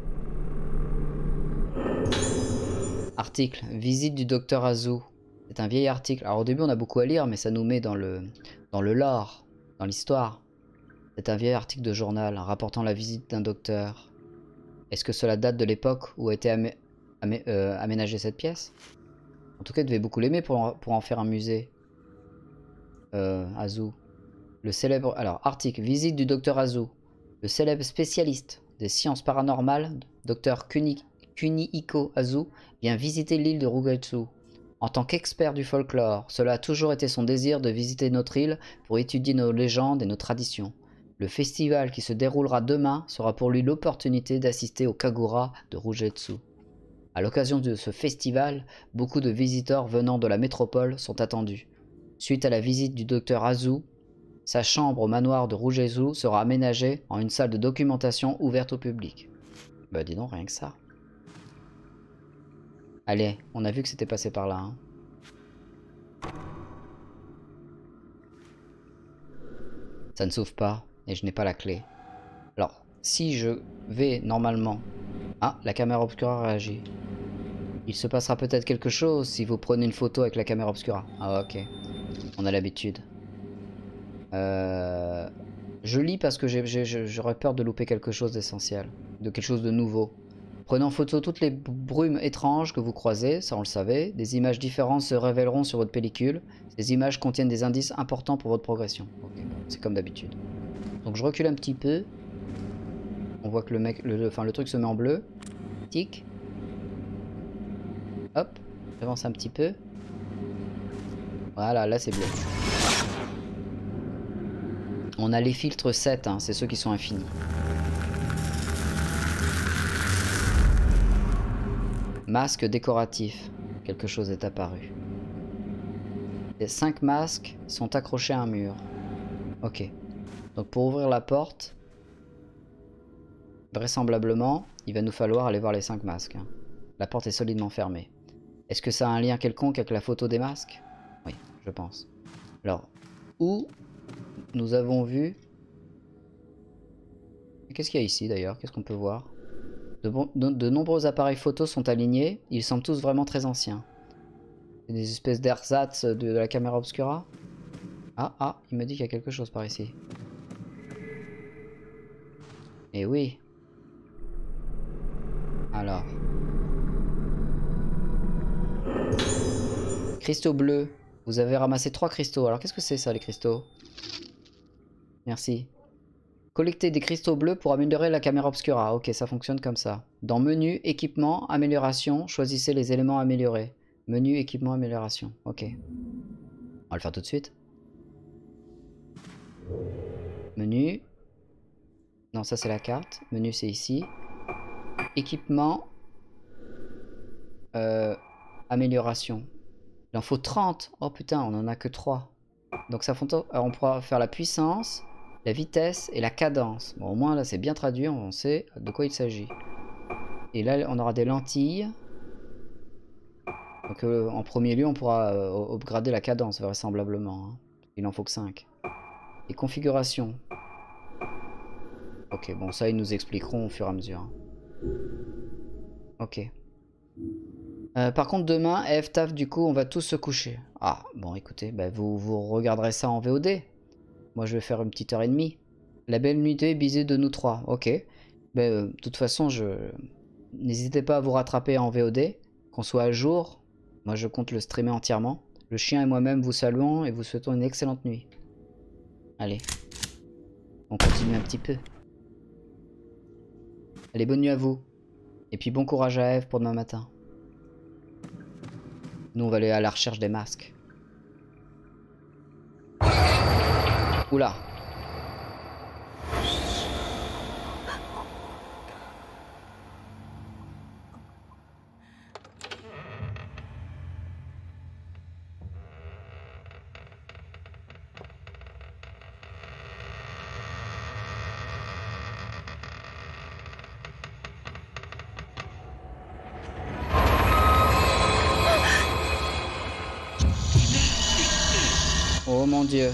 Article, visite du docteur Azu. C'est un vieil article. Alors au début on a beaucoup à lire, mais ça nous met dans le, dans le lore, dans l'histoire. C'est un vieil article de journal rapportant la visite d'un docteur. Est-ce que cela date de l'époque où a été amé amé euh, aménagée cette pièce? En tout cas, il devait beaucoup l'aimer pour, en, pour en faire un musée. Euh, Azu. Le célèbre... Alors, article. Visite du docteur Azu. Le célèbre spécialiste des sciences paranormales, docteur Kuni, Kunihiko Azu, vient visiter l'île de Rugetsu. En tant qu'expert du folklore, cela a toujours été son désir de visiter notre île pour étudier nos légendes et nos traditions. Le festival qui se déroulera demain sera pour lui l'opportunité d'assister au Kagura de Rugetsu. À l'occasion de ce festival, beaucoup de visiteurs venant de la métropole sont attendus. Suite à la visite du docteur Azu, sa chambre au manoir de Rugetsu sera aménagée en une salle de documentation ouverte au public. Bah dis donc, rien que ça. Allez, on a vu que c'était passé par là. Hein. Ça ne s'ouvre pas et je n'ai pas la clé. Alors, si je vais normalement... Ah, la caméra obscura réagit. Il se passera peut-être quelque chose si vous prenez une photo avec la caméra obscura. Ah ok, on a l'habitude. Euh... Je lis parce que j'aurais peur de louper quelque chose d'essentiel, de quelque chose de nouveau. Prenez en photo toutes les brumes étranges que vous croisez, ça on le savait. Des images différentes se révéleront sur votre pellicule. Ces images contiennent des indices importants pour votre progression. Okay, bon, c'est comme d'habitude. Donc je recule un petit peu. On voit que le mec, le, enfin, le truc se met en bleu. Tic. Hop, j'avance un petit peu. Voilà, là c'est bleu. On a les filtres sept, hein, c'est ceux qui sont infinis. Masque décoratif. Quelque chose est apparu. Les cinq masques sont accrochés à un mur. Ok. Donc pour ouvrir la porte, vraisemblablement, il va nous falloir aller voir les cinq masques. Hein. La porte est solidement fermée. Est-ce que ça a un lien quelconque avec la photo des masques? Oui, je pense. Alors, où nous avons vu... Qu'est-ce qu'il y a ici d'ailleurs? Qu'est-ce qu'on peut voir? de, bon... de, de nombreux appareils photos sont alignés. Ils semblent tous vraiment très anciens. C'est des espèces d'ersatz de, de la caméra obscura. Ah, ah, il me dit qu'il y a quelque chose par ici. Eh oui. Alors. Cristaux bleus. Vous avez ramassé trois cristaux. Alors qu'est-ce que c'est ça les cristaux? Merci. Collectez des cristaux bleus pour améliorer la caméra obscura. Ok, ça fonctionne comme ça. Dans menu, équipement, amélioration, choisissez les éléments améliorés. Menu, équipement, amélioration. Ok. On va le faire tout de suite. Menu. Non, ça c'est la carte. Menu c'est ici. Équipement. Euh, amélioration. Il en faut trente. Oh putain, on en a que trois. Donc ça font... on pourra faire la puissance, la vitesse et la cadence. Bon, au moins là c'est bien traduit, on sait de quoi il s'agit. Et là on aura des lentilles. Donc euh, en premier lieu on pourra euh, upgrader la cadence vraisemblablement. Hein. Il en faut que cinq. Et configuration. Ok, bon ça ils nous expliqueront au fur et à mesure. Ok. Euh, par contre demain, F T A F du coup on va tous se coucher. Ah bon écoutez, bah, vous, vous regarderez ça en V O D. Moi je vais faire une petite heure et demie. La belle nuitée bisée de nous trois. Ok. Bah, euh, de toute façon je... N'hésitez pas à vous rattraper en V O D. Qu'on soit à jour. Moi je compte le streamer entièrement. Le chien et moi-même vous saluons et vous souhaitons une excellente nuit. Allez. On continue un petit peu. Allez, bonne nuit à vous. Et puis bon courage à Eve pour demain matin. Nous on va aller à la recherche des masques. Oula. mon Dieu.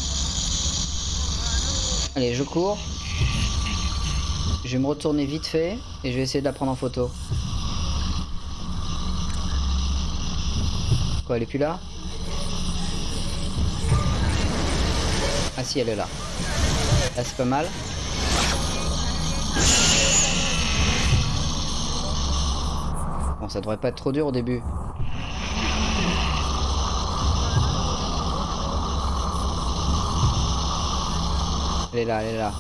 Allez, je cours. Je vais me retourner vite fait et je vais essayer de la prendre en photo. Quoi, elle est plus là? Ah si, elle est là. Là, c'est pas mal. Bon, ça devrait pas être trop dur au début. Elle est là, elle est là.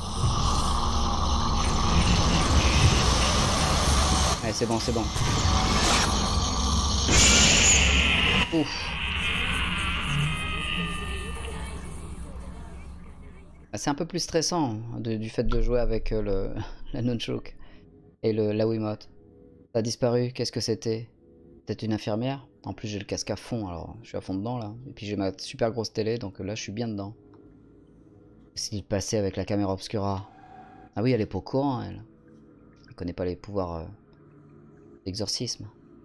Allez, c'est bon, c'est bon. Ouf. C'est un peu plus stressant de, du fait de jouer avec euh, le, la nunchuk et le, la Wiimote. Ça a disparu, qu'est-ce que c'était? Peut-être une infirmière? En plus j'ai le casque à fond, alors je suis à fond dedans là. Et puis j'ai ma super grosse télé, donc là je suis bien dedans. S'il passait avec la caméra obscura. Ah oui, elle est pas au courant, elle. Elle connaît pas les pouvoirs euh, d'exorcisme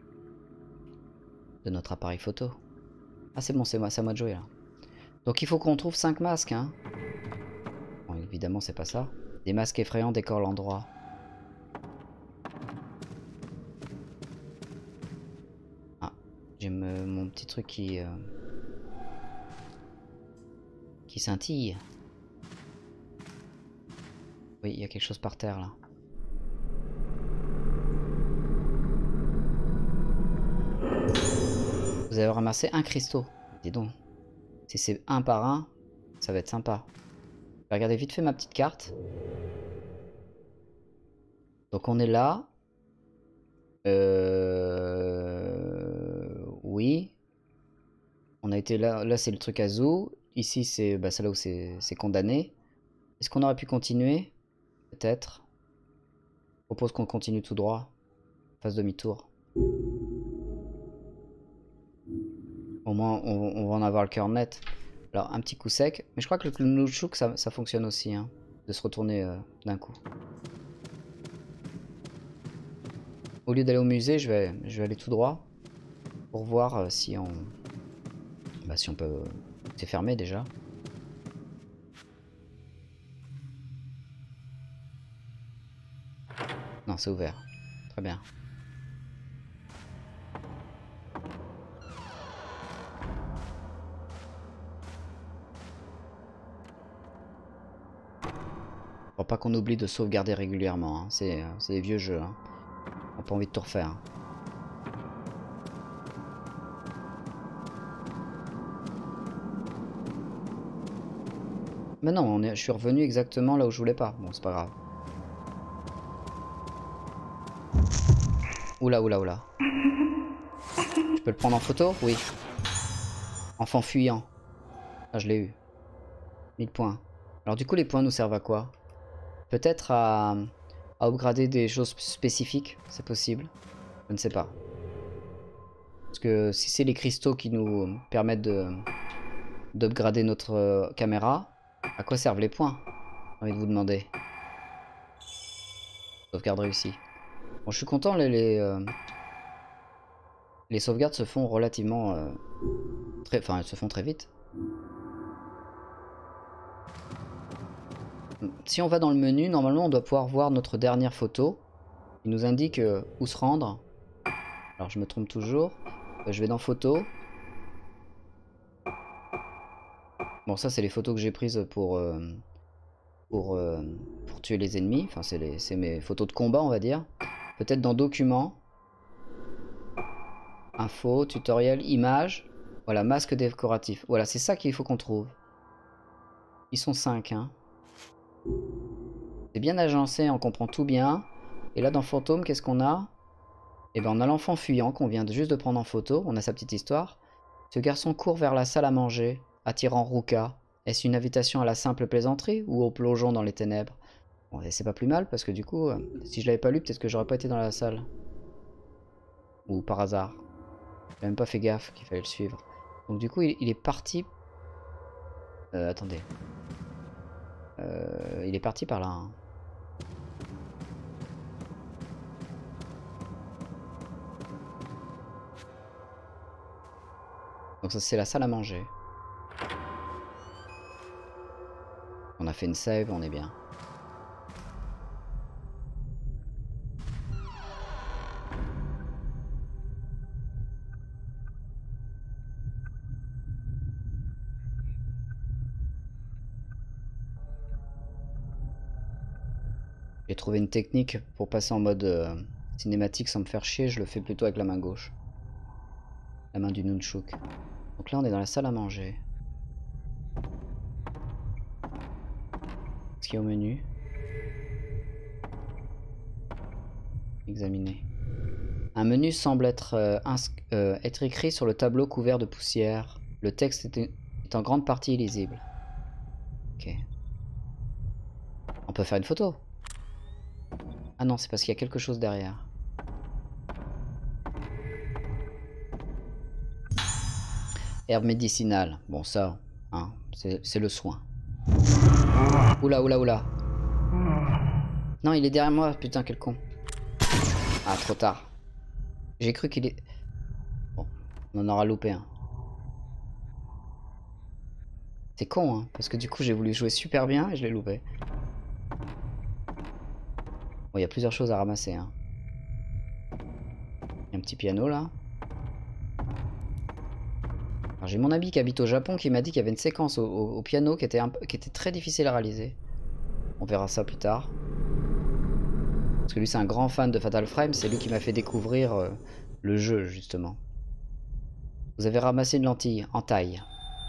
de notre appareil photo. Ah c'est bon, c'est moi, c'est à moi de jouer là. Donc il faut qu'on trouve cinq masques, hein. Bon, évidemment c'est pas ça. Des masques effrayants décorent l'endroit. Ah, j'ai mon petit truc qui... Euh, qui scintille. Oui, il y a quelque chose par terre là. Vous avez ramassé un cristaux. Dis donc. Si c'est un par un, ça va être sympa. Je vais regarder vite fait ma petite carte. Donc on est là. Euh... Oui. On a été là. Là c'est le truc à zoo. Ici c'est bah, là où c'est condamné. Est-ce qu'on aurait pu continuer? Peut-être. Je propose qu'on continue tout droit. Fasse demi-tour. Au moins on, on va en avoir le cœur net. Alors un petit coup sec. Mais je crois que le nunchuk ça, ça fonctionne aussi. Hein, de se retourner euh, d'un coup. Au lieu d'aller au musée, je vais, je vais aller tout droit. Pour voir euh, si on... Bah si on peut... C'est fermé déjà. Non, c'est ouvert. Très bien. Faut pas qu'on oublie de sauvegarder régulièrement. Hein. C'est des vieux jeux. Hein. On n'a pas envie de tout refaire. Hein. Mais non, on est, je suis revenu exactement là où je voulais pas. Bon, c'est pas grave. Oula, oula, oula. Je peux le prendre en photo? Oui. Enfant fuyant. Ah, je l'ai eu. mille points. Alors du coup, les points nous servent à quoi? Peut-être à, à upgrader des choses spécifiques, c'est possible. Je ne sais pas. Parce que si c'est les cristaux qui nous permettent de d'upgrader notre euh, caméra, à quoi servent les points? J'ai envie de vous demander. Sauvegarde réussie. Bon, je suis content, les, les, euh, les sauvegardes se font relativement... Euh, très, enfin, elles se font très vite. Si on va dans le menu, normalement on doit pouvoir voir notre dernière photo. Il nous indique euh, où se rendre. Alors je me trompe toujours. Euh, je vais dans photos. Bon, ça c'est les photos que j'ai prises pour, euh, pour, euh, pour tuer les ennemis. Enfin c'est mes photos de combat on va dire. Peut-être dans documents. Info, tutoriel, images. Voilà, masque décoratif. Voilà, c'est ça qu'il faut qu'on trouve. Ils sont cinq, hein. C'est bien agencé, on comprend tout bien. Et là dans fantôme, qu'est-ce qu'on a? Eh ben on a l'enfant fuyant qu'on vient de juste de prendre en photo. On a sa petite histoire. Ce garçon court vers la salle à manger, attirant Ruka. Est-ce une invitation à la simple plaisanterie ou au plongeon dans les ténèbres? Bon, c'est pas plus mal parce que du coup, euh, si je l'avais pas lu, peut-être que j'aurais pas été dans la salle. Ou par hasard. J'ai même pas fait gaffe qu'il fallait le suivre. Donc du coup, il, il est parti... Euh, attendez. Euh, il est parti par là. Hein. Donc ça, c'est la salle à manger. fait une save, on est bien. J'ai trouvé une technique pour passer en mode euh, cinématique sans me faire chier, je le fais plutôt avec la main gauche. La main du nunchuk. Donc là on est dans la salle à manger. Ce qui est au menu. Examiner. Un menu semble être, euh, euh, être écrit sur le tableau couvert de poussière. Le texte est, est en grande partie illisible. Ok. On peut faire une photo. Ah non, c'est parce qu'il y a quelque chose derrière. Herbe médicinale. Bon, ça, hein, c'est le soin. Oula, oula, oula. Non, il est derrière moi. Putain, quel con. Ah, trop tard. J'ai cru qu'il est... Bon, on en aura loupé un. C'est con, hein, parce que du coup, j'ai voulu jouer super bien et je l'ai loupé. Bon, il y a plusieurs choses à ramasser. Hein. Il y a un petit piano là. J'ai mon ami qui habite au Japon qui m'a dit qu'il y avait une séquence au, au, au piano qui était, un, qui était très difficile à réaliser. On verra ça plus tard. Parce que lui c'est un grand fan de Fatal Frame, c'est lui qui m'a fait découvrir euh, le jeu justement. Vous avez ramassé une lentille en taille.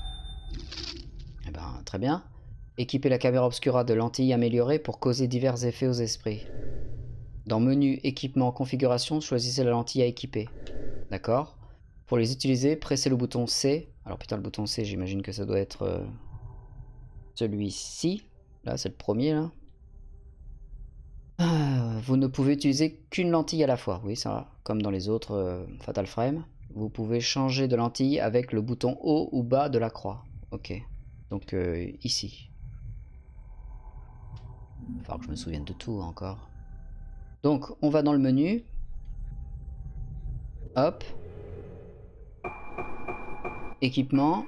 Eh ben très bien. Équipez la caméra obscura de lentilles améliorées pour causer divers effets aux esprits. Dans menu équipement configuration, choisissez la lentille à équiper. D'accord. Pour les utiliser, pressez le bouton C. Alors putain le bouton C, j'imagine que ça doit être euh, celui-ci. Là c'est le premier là. Ah, vous ne pouvez utiliser qu'une lentille à la fois. Oui ça va, comme dans les autres euh, Fatal Frame. Vous pouvez changer de lentille avec le bouton haut ou bas de la croix. Ok. Donc euh, ici. Il va falloir que je me souvienne de tout encore. Donc on va dans le menu. Hop. Équipement.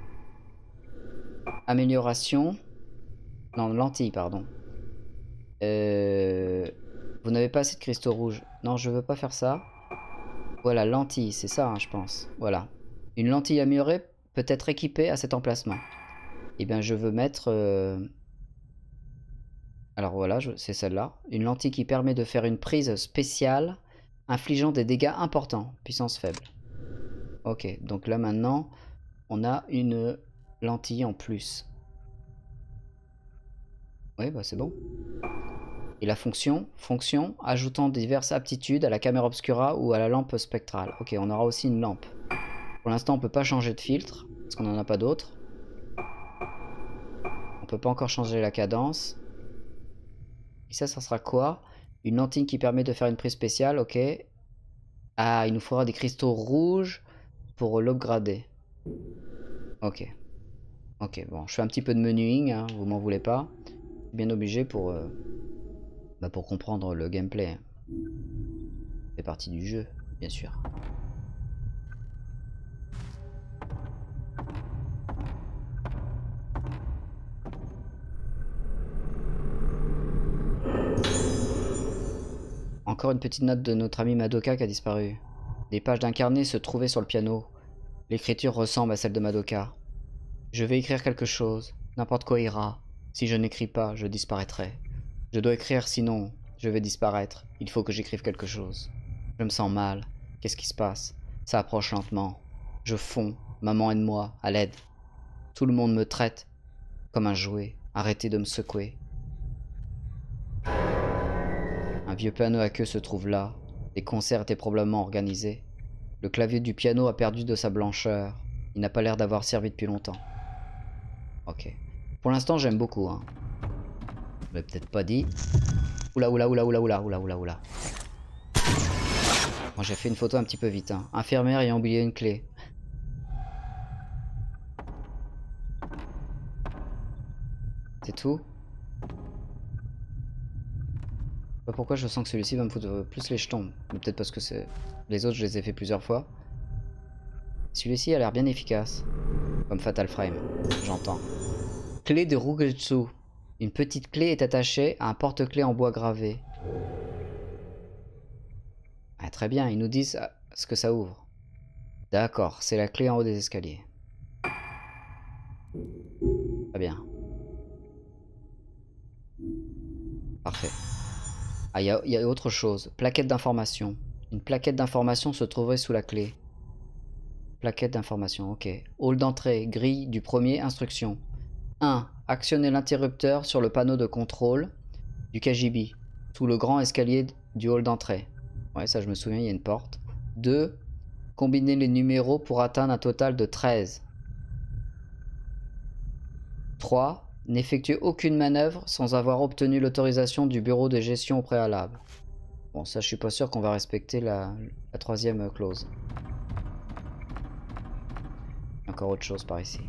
Amélioration. Non, lentille, pardon. Euh... Vous n'avez pas assez de cristaux rouges. Non, je veux pas faire ça. Voilà, lentille, c'est ça, hein, je pense. Voilà. Une lentille améliorée peut être équipée à cet emplacement. Eh bien, je veux mettre... Euh... Alors voilà, je... c'est celle-là. Une lentille qui permet de faire une prise spéciale infligeant des dégâts importants. Puissance faible. Ok, donc là maintenant, on a une lentille en plus. Oui, bah c'est bon. Et la fonction, fonction, ajoutant diverses aptitudes à la caméra obscura ou à la lampe spectrale. Ok, on aura aussi une lampe. Pour l'instant, on peut pas changer de filtre, parce qu'on n'en a pas d'autres. On peut pas encore changer la cadence. Et ça, ça sera quoi? Une lentille qui permet de faire une prise spéciale, ok. Ah, il nous faudra des cristaux rouges pour l'upgrader. Ok. Ok, bon, je fais un petit peu de menuing, hein, vous m'en voulez pas. Bien obligé pour, euh, bah pour comprendre le gameplay. C'est partie du jeu, bien sûr. Encore une petite note de notre ami Madoka qui a disparu. Des pages d'un carnet se trouvaient sur le piano. L'écriture ressemble à celle de Madoka. Je vais écrire quelque chose. N'importe quoi ira. Si je n'écris pas, je disparaîtrai. Je dois écrire, sinon, je vais disparaître. Il faut que j'écrive quelque chose. Je me sens mal. Qu'est-ce qui se passe? Ça approche lentement. Je fonds. Maman aide-moi. À l'aide. Tout le monde me traite comme un jouet. Arrêtez de me secouer. Un vieux piano à queue se trouve là. Les concerts étaient probablement organisés. Le clavier du piano a perdu de sa blancheur. Il n'a pas l'air d'avoir servi depuis longtemps. Ok. Pour l'instant, j'aime beaucoup. Hein. Je l'ai peut-être pas dit. Oula, oula, oula, oula, oula, oula, oula, oula. Moi, j'ai fait une photo un petit peu vite. Hein. Infirmière ayant oublié une clé. C'est tout. Je sais pas pourquoi je sens que celui-ci va me foutre plus les jetons. Mais peut-être parce que c'est... Les autres, je les ai fait plusieurs fois. Celui-ci a l'air bien efficace. Comme Fatal Frame, j'entends. Clé de Rugetsu. Une petite clé est attachée à un porte-clés en bois gravé. Ah, très bien, ils nous disent ce que ça ouvre. D'accord, c'est la clé en haut des escaliers. Très bien. Parfait. Ah, il y, y a autre chose. Plaquette d'information. Une plaquette d'information se trouverait sous la clé. Plaquette d'information, ok. Hall d'entrée, grille du premier, instruction. un. Actionnez l'interrupteur sur le panneau de contrôle du K G B, sous le grand escalier du hall d'entrée. Ouais, ça je me souviens, il y a une porte. deux. Combinez les numéros pour atteindre un total de treize. trois. N'effectuez aucune manœuvre sans avoir obtenu l'autorisation du bureau de gestion au préalable. Bon, ça je suis pas sûr qu'on va respecter la, la troisième clause. Encore autre chose par ici.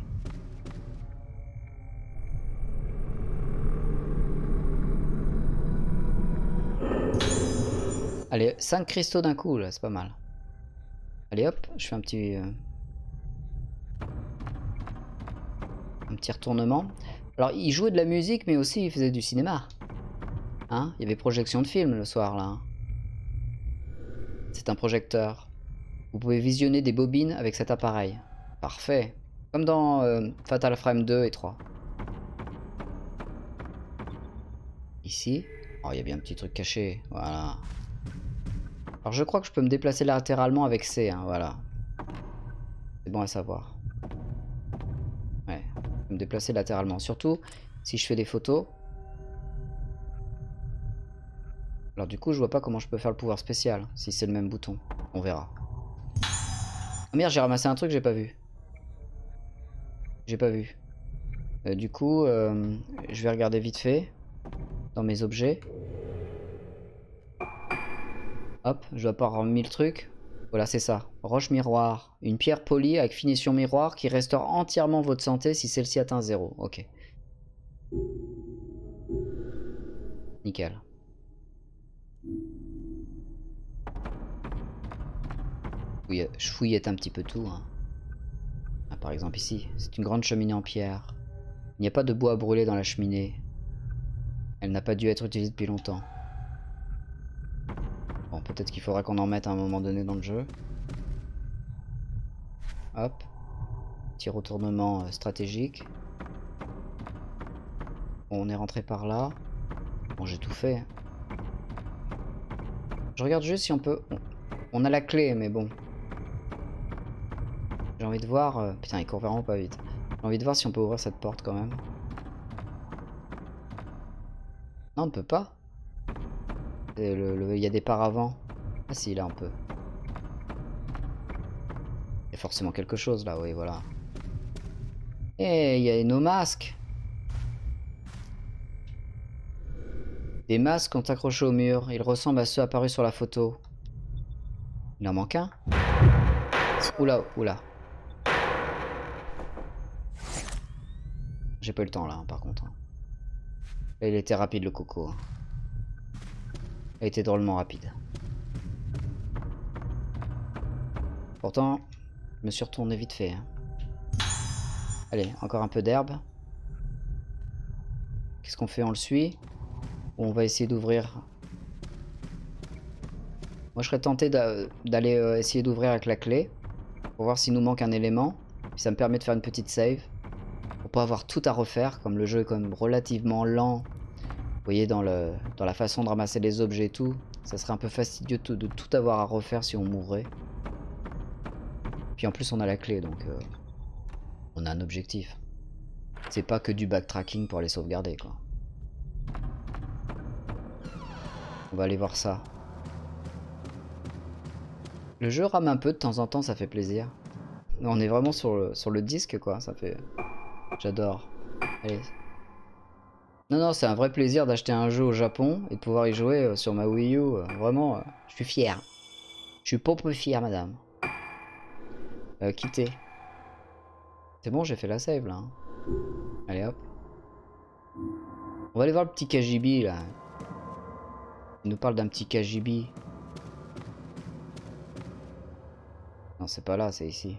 Allez, cinq cristaux d'un coup là, c'est pas mal. Allez hop, je fais un petit... Euh, un petit retournement. Alors il jouait de la musique mais aussi il faisait du cinéma. Hein, il y avait projection de film le soir là. C'est un projecteur. Vous pouvez visionner des bobines avec cet appareil. Parfait. Comme dans euh, Fatal Frame deux et trois. Ici. Oh, il y a bien un petit truc caché. Voilà. Alors je crois que je peux me déplacer latéralement avec C. Hein, voilà. C'est bon à savoir. Ouais. Je peux me déplacer latéralement. Surtout si je fais des photos. Alors du coup je vois pas comment je peux faire le pouvoir spécial. Si c'est le même bouton. On verra. Oh merde, j'ai ramassé un truc que j'ai pas vu. J'ai pas vu. Euh, du coup, euh, je vais regarder vite fait dans mes objets. Hop, je dois pas avoir mille trucs. Voilà, c'est ça. Roche miroir. Une pierre polie avec finition miroir qui restaure entièrement votre santé si celle-ci atteint zéro. Ok. Nickel. Oui, je fouillette un petit peu tout. Hein. Ah, par exemple ici, c'est une grande cheminée en pierre. Il n'y a pas de bois à brûler dans la cheminée. Elle n'a pas dû être utilisée depuis longtemps. Bon, peut-être qu'il faudra qu'on en mette à un moment donné dans le jeu. Hop. Petit retournement stratégique. Bon, on est rentré par là. Bon, j'ai tout fait. Je regarde juste si on peut... On a la clé, mais bon. J'ai envie de voir... Euh... Putain, il court vraiment pas vite. J'ai envie de voir si on peut ouvrir cette porte quand même. Non, on ne peut pas. Il le, le... y a des paravents. Ah si, là on peut. Il y a forcément quelque chose là, oui, voilà. Et il y a nos masques. Des masques sont accrochés au mur. Ils ressemblent à ceux apparus sur la photo. Il en manque un. Oula, oula. J'ai pas eu le temps là, hein, par contre. Là, il était rapide le coco. Hein. Il a été drôlement rapide. Pourtant, je me suis retourné vite fait. Hein. Allez, encore un peu d'herbe. Qu'est-ce qu'on fait? On le suit? Ou on va essayer d'ouvrir? Moi, je serais tenté d'aller euh, essayer d'ouvrir avec la clé. Pour voir s'il nous manque un élément. Puis ça me permet de faire une petite save. Pour pas avoir tout à refaire. Comme le jeu est quand même relativement lent. Vous voyez, dans, le, dans la façon de ramasser les objets et tout. Ça serait un peu fastidieux de, de tout avoir à refaire si on mourrait. Puis en plus, on a la clé. Donc, euh, on a un objectif. C'est pas que du backtracking pour aller sauvegarder, quoi. On va aller voir ça. Le jeu rame un peu de temps en temps, ça fait plaisir. On est vraiment sur le, sur le disque, quoi. Ça fait... J'adore. Allez. Non, non, c'est un vrai plaisir d'acheter un jeu au Japon et de pouvoir y jouer euh, sur ma Wii U. Euh, vraiment, euh, je suis fier. Je suis pas peu fier, madame. Euh, quitter. C'est bon, j'ai fait la save, là. Hein. Allez, hop. On va aller voir le petit K G B, là. Il nous parle d'un petit K G B. Non, c'est pas là, c'est ici.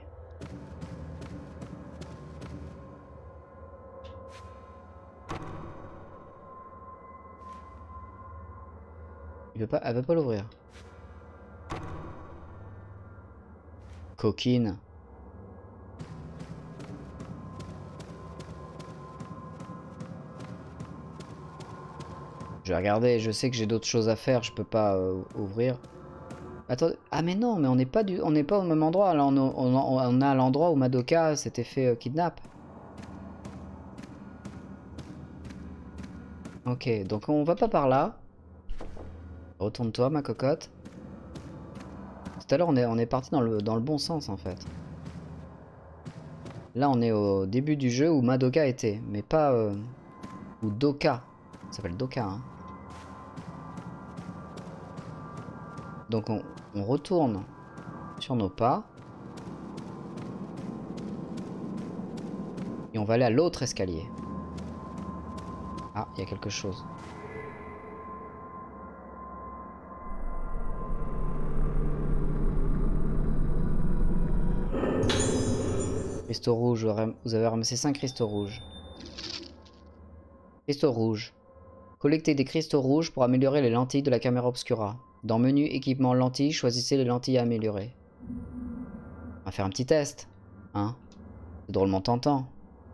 Il veut pas, elle veut pas l'ouvrir. Coquine. Je vais regarder, je sais que j'ai d'autres choses à faire, je peux pas euh, ouvrir. Attendez, ah mais non, mais on n'est pas du, on n'est pas au même endroit. Là, on, on, on a l'endroit où Madoka s'était fait euh, kidnap. Ok, donc on va pas par là. Retourne-toi, ma cocotte. Tout à l'heure, on est, on est parti dans le, dans le bon sens, en fait. Là, on est au début du jeu où Madoka était, mais pas... Euh, ou Doka. Ça s'appelle Doka, hein. Donc, on, on retourne sur nos pas. Et on va aller à l'autre escalier. Ah, il y a quelque chose. Cristaux rouges, vous avez ramassé cinq cristaux rouges. Cristaux rouges. Collectez des cristaux rouges pour améliorer les lentilles de la caméra obscura. Dans menu équipement lentilles, choisissez les lentilles à améliorer. On va faire un petit test. Hein? C'est drôlement tentant.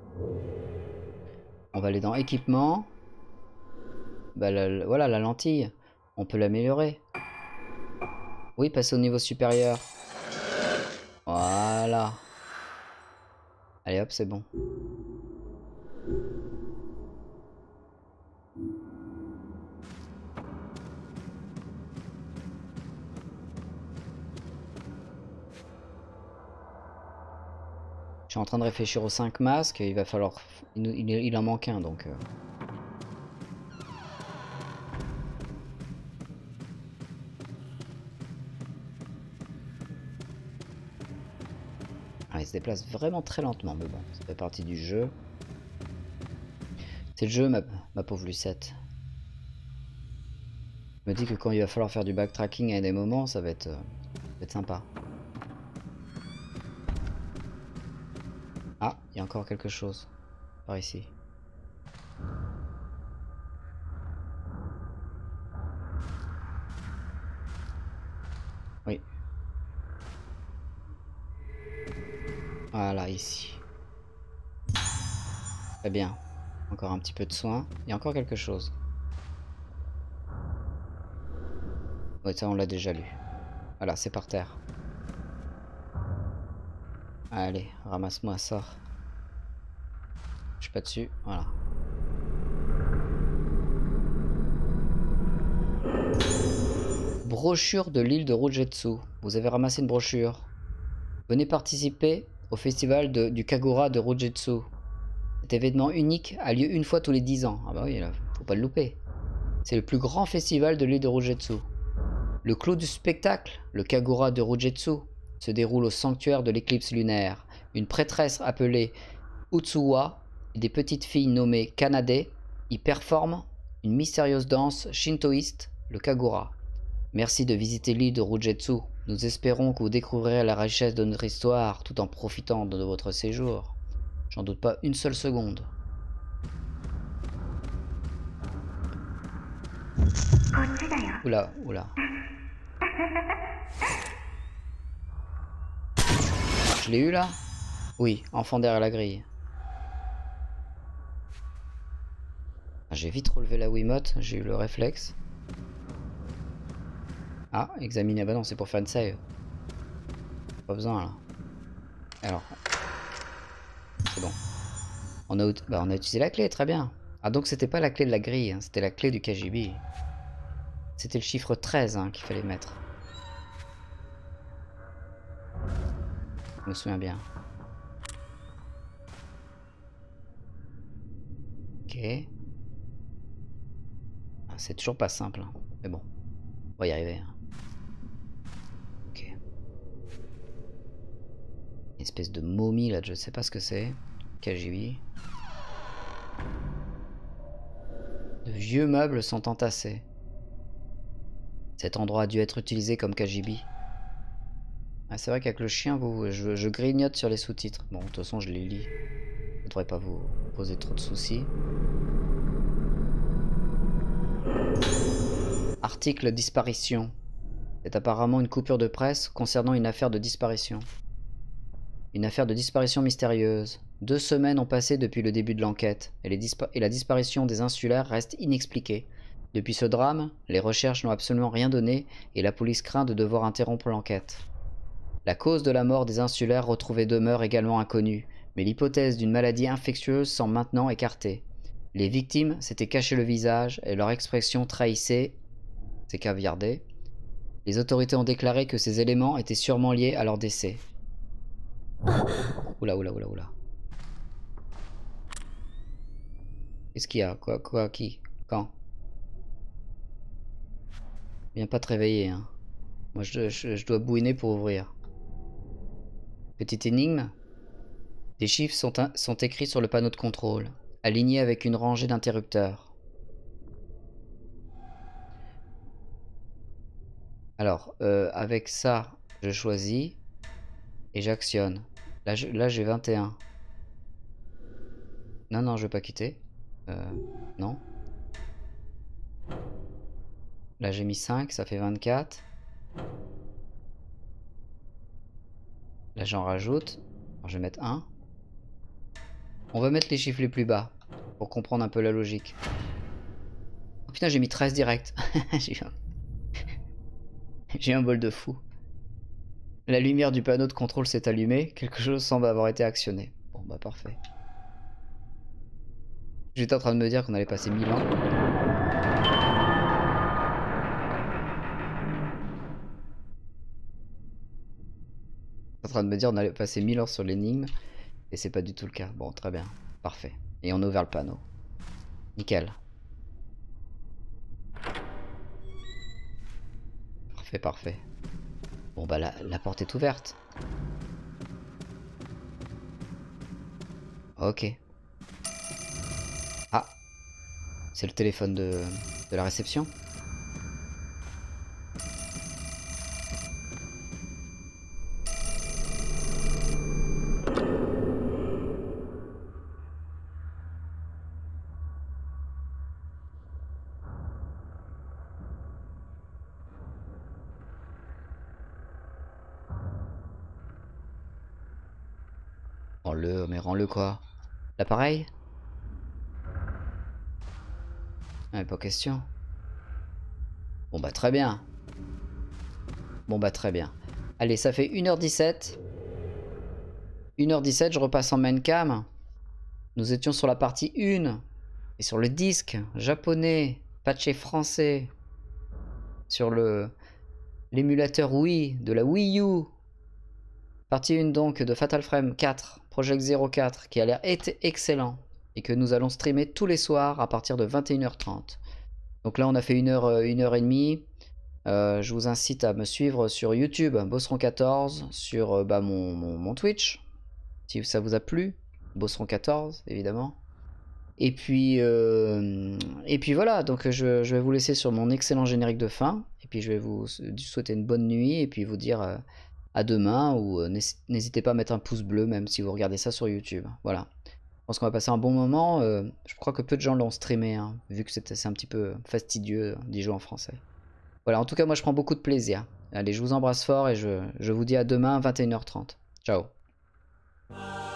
On va aller dans équipement. Bah, la, voilà la lentille. On peut l'améliorer. Oui, passer au niveau supérieur. Voilà. Allez hop, c'est bon. Je suis en train de réfléchir aux cinq masques, il va falloir... Il, il, il en manque un, donc... Euh... Ah, il se déplace vraiment très lentement, mais bon, ça fait partie du jeu. C'est le jeu, ma, ma pauvre Lucette. Je me dis que quand il va falloir faire du backtracking à des moments, ça va être, euh, ça va être sympa. Ah, il y a encore quelque chose par ici. Oui. Voilà, ici. Très bien. Encore un petit peu de soin. Il y a encore quelque chose. Oui, ça on l'a déjà lu. Voilà, c'est par terre. Allez, ramasse-moi ça. Je suis pas dessus, voilà. Brochure de l'île de Rujetsu. Vous avez ramassé une brochure. Venez participer au festival de, du Kagura de Rujetsu. Cet événement unique a lieu une fois tous les dix ans. Ah bah oui, là, faut pas le louper. C'est le plus grand festival de l'île de Rujetsu. Le clou du spectacle, le Kagura de Rujetsu, se déroule au sanctuaire de l'éclipse lunaire. Une prêtresse appelée Utsuwa et des petites filles nommées Kanade y performent une mystérieuse danse shintoïste, le Kagura. Merci de visiter l'île de Rujetsu. Nous espérons que vous découvrirez la richesse de notre histoire tout en profitant de votre séjour. J'en doute pas une seule seconde. Oula, oula. Je l'ai eu là? Oui, enfant derrière la grille. J'ai vite relevé la Wiimote, j'ai eu le réflexe. Ah, examiner. Ah bah non, c'est pour faire une save. Pas besoin là. Alors. C'est bon. On a, bah, on a utilisé la clé, très bien. Ah donc c'était pas la clé de la grille, hein, c'était la clé du K G B. C'était le chiffre treize hein, qu'il fallait mettre. Je me souviens bien. Ok. Ah, c'est toujours pas simple. Hein. Mais bon. On va y arriver. Hein. Ok. Une espèce de momie là, je sais pas ce que c'est. K G B. De vieux meubles sont entassés. Cet endroit a dû être utilisé comme K G B. Ah, c'est vrai qu'avec le chien, vous, je, je grignote sur les sous-titres. Bon, de toute façon, je les lis. Ça devrait pas vous poser trop de soucis. Article disparition. C'est apparemment une coupure de presse concernant une affaire de disparition. Une affaire de disparition mystérieuse. Deux semaines ont passé depuis le début de l'enquête et, et la disparition des insulaires reste inexpliquée. Depuis ce drame, les recherches n'ont absolument rien donné et la police craint de devoir interrompre l'enquête. La cause de la mort des insulaires retrouvés demeure également inconnue, mais l'hypothèse d'une maladie infectieuse semble maintenant écartée. Les victimes s'étaient caché le visage et leur expression trahissait... C'est caviardé. Les autorités ont déclaré que ces éléments étaient sûrement liés à leur décès. Oula, oula, oula, oula. Qu'est-ce qu'il y a? Quoi, quoi, qui? Quand? Viens pas te réveiller, hein. Moi, je, je, je dois bouiner pour ouvrir. Petite énigme. Des chiffres sont, sont écrits sur le panneau de contrôle, alignés avec une rangée d'interrupteurs. Alors, euh, avec ça, je choisis et j'actionne. Là, je, là, j'ai vingt et un. Non, non, je veux pas quitter. Euh, non. Là, j'ai mis cinq, ça fait vingt-quatre. Là, j'en rajoute. Alors, je vais mettre un. On va mettre les chiffres les plus bas pour comprendre un peu la logique. Oh, putain, j'ai mis treize direct. J'ai eu un... j'ai un bol de fou. La lumière du panneau de contrôle s'est allumée. Quelque chose semble avoir été actionné. Bon, bah parfait. J'étais en train de me dire qu'on allait passer mille ans. En train de me dire on allait passer mille ans sur l'énigme et c'est pas du tout le cas. Bon, très bien, parfait. Et on a ouvert le panneau. Nickel. Parfait, parfait. Bon bah la, la porte est ouverte. Ok. Ah, c'est le téléphone de, de la réception. Rends-le, mais rends-le quoi? L'appareil? Ah, pas question. Bon bah très bien. Bon bah très bien. Allez, ça fait une heure dix-sept. une heure dix-sept, je repasse en main cam. Nous étions sur la partie un. Et sur le disque japonais, patché français. Sur le l'émulateur Wii, de la Wii U. Partie un donc de Fatal Frame quatre, Project zéro quatre, qui a l'air excellent. Et que nous allons streamer tous les soirs à partir de vingt et une heures trente. Donc là on a fait une heure, une heure et demie. Euh, je vous incite à me suivre sur YouTube, Bosseron quatorze, sur euh, bah, mon, mon, mon Twitch, si ça vous a plu, Bosseron quatorze évidemment. Et puis, euh, et puis voilà, donc je, je vais vous laisser sur mon excellent générique de fin. Et puis je vais vous souhaiter une bonne nuit et puis vous dire euh, à demain. Ou euh, n'hésitez pas à mettre un pouce bleu même si vous regardez ça sur YouTube. Voilà. Je pense qu'on va passer un bon moment. Euh, je crois que peu de gens l'ont streamé, hein, vu que c'est un petit peu fastidieux d'y jouer en français. Voilà, en tout cas, moi je prends beaucoup de plaisir. Allez, je vous embrasse fort et je, je vous dis à demain, vingt et une heures trente. Ciao.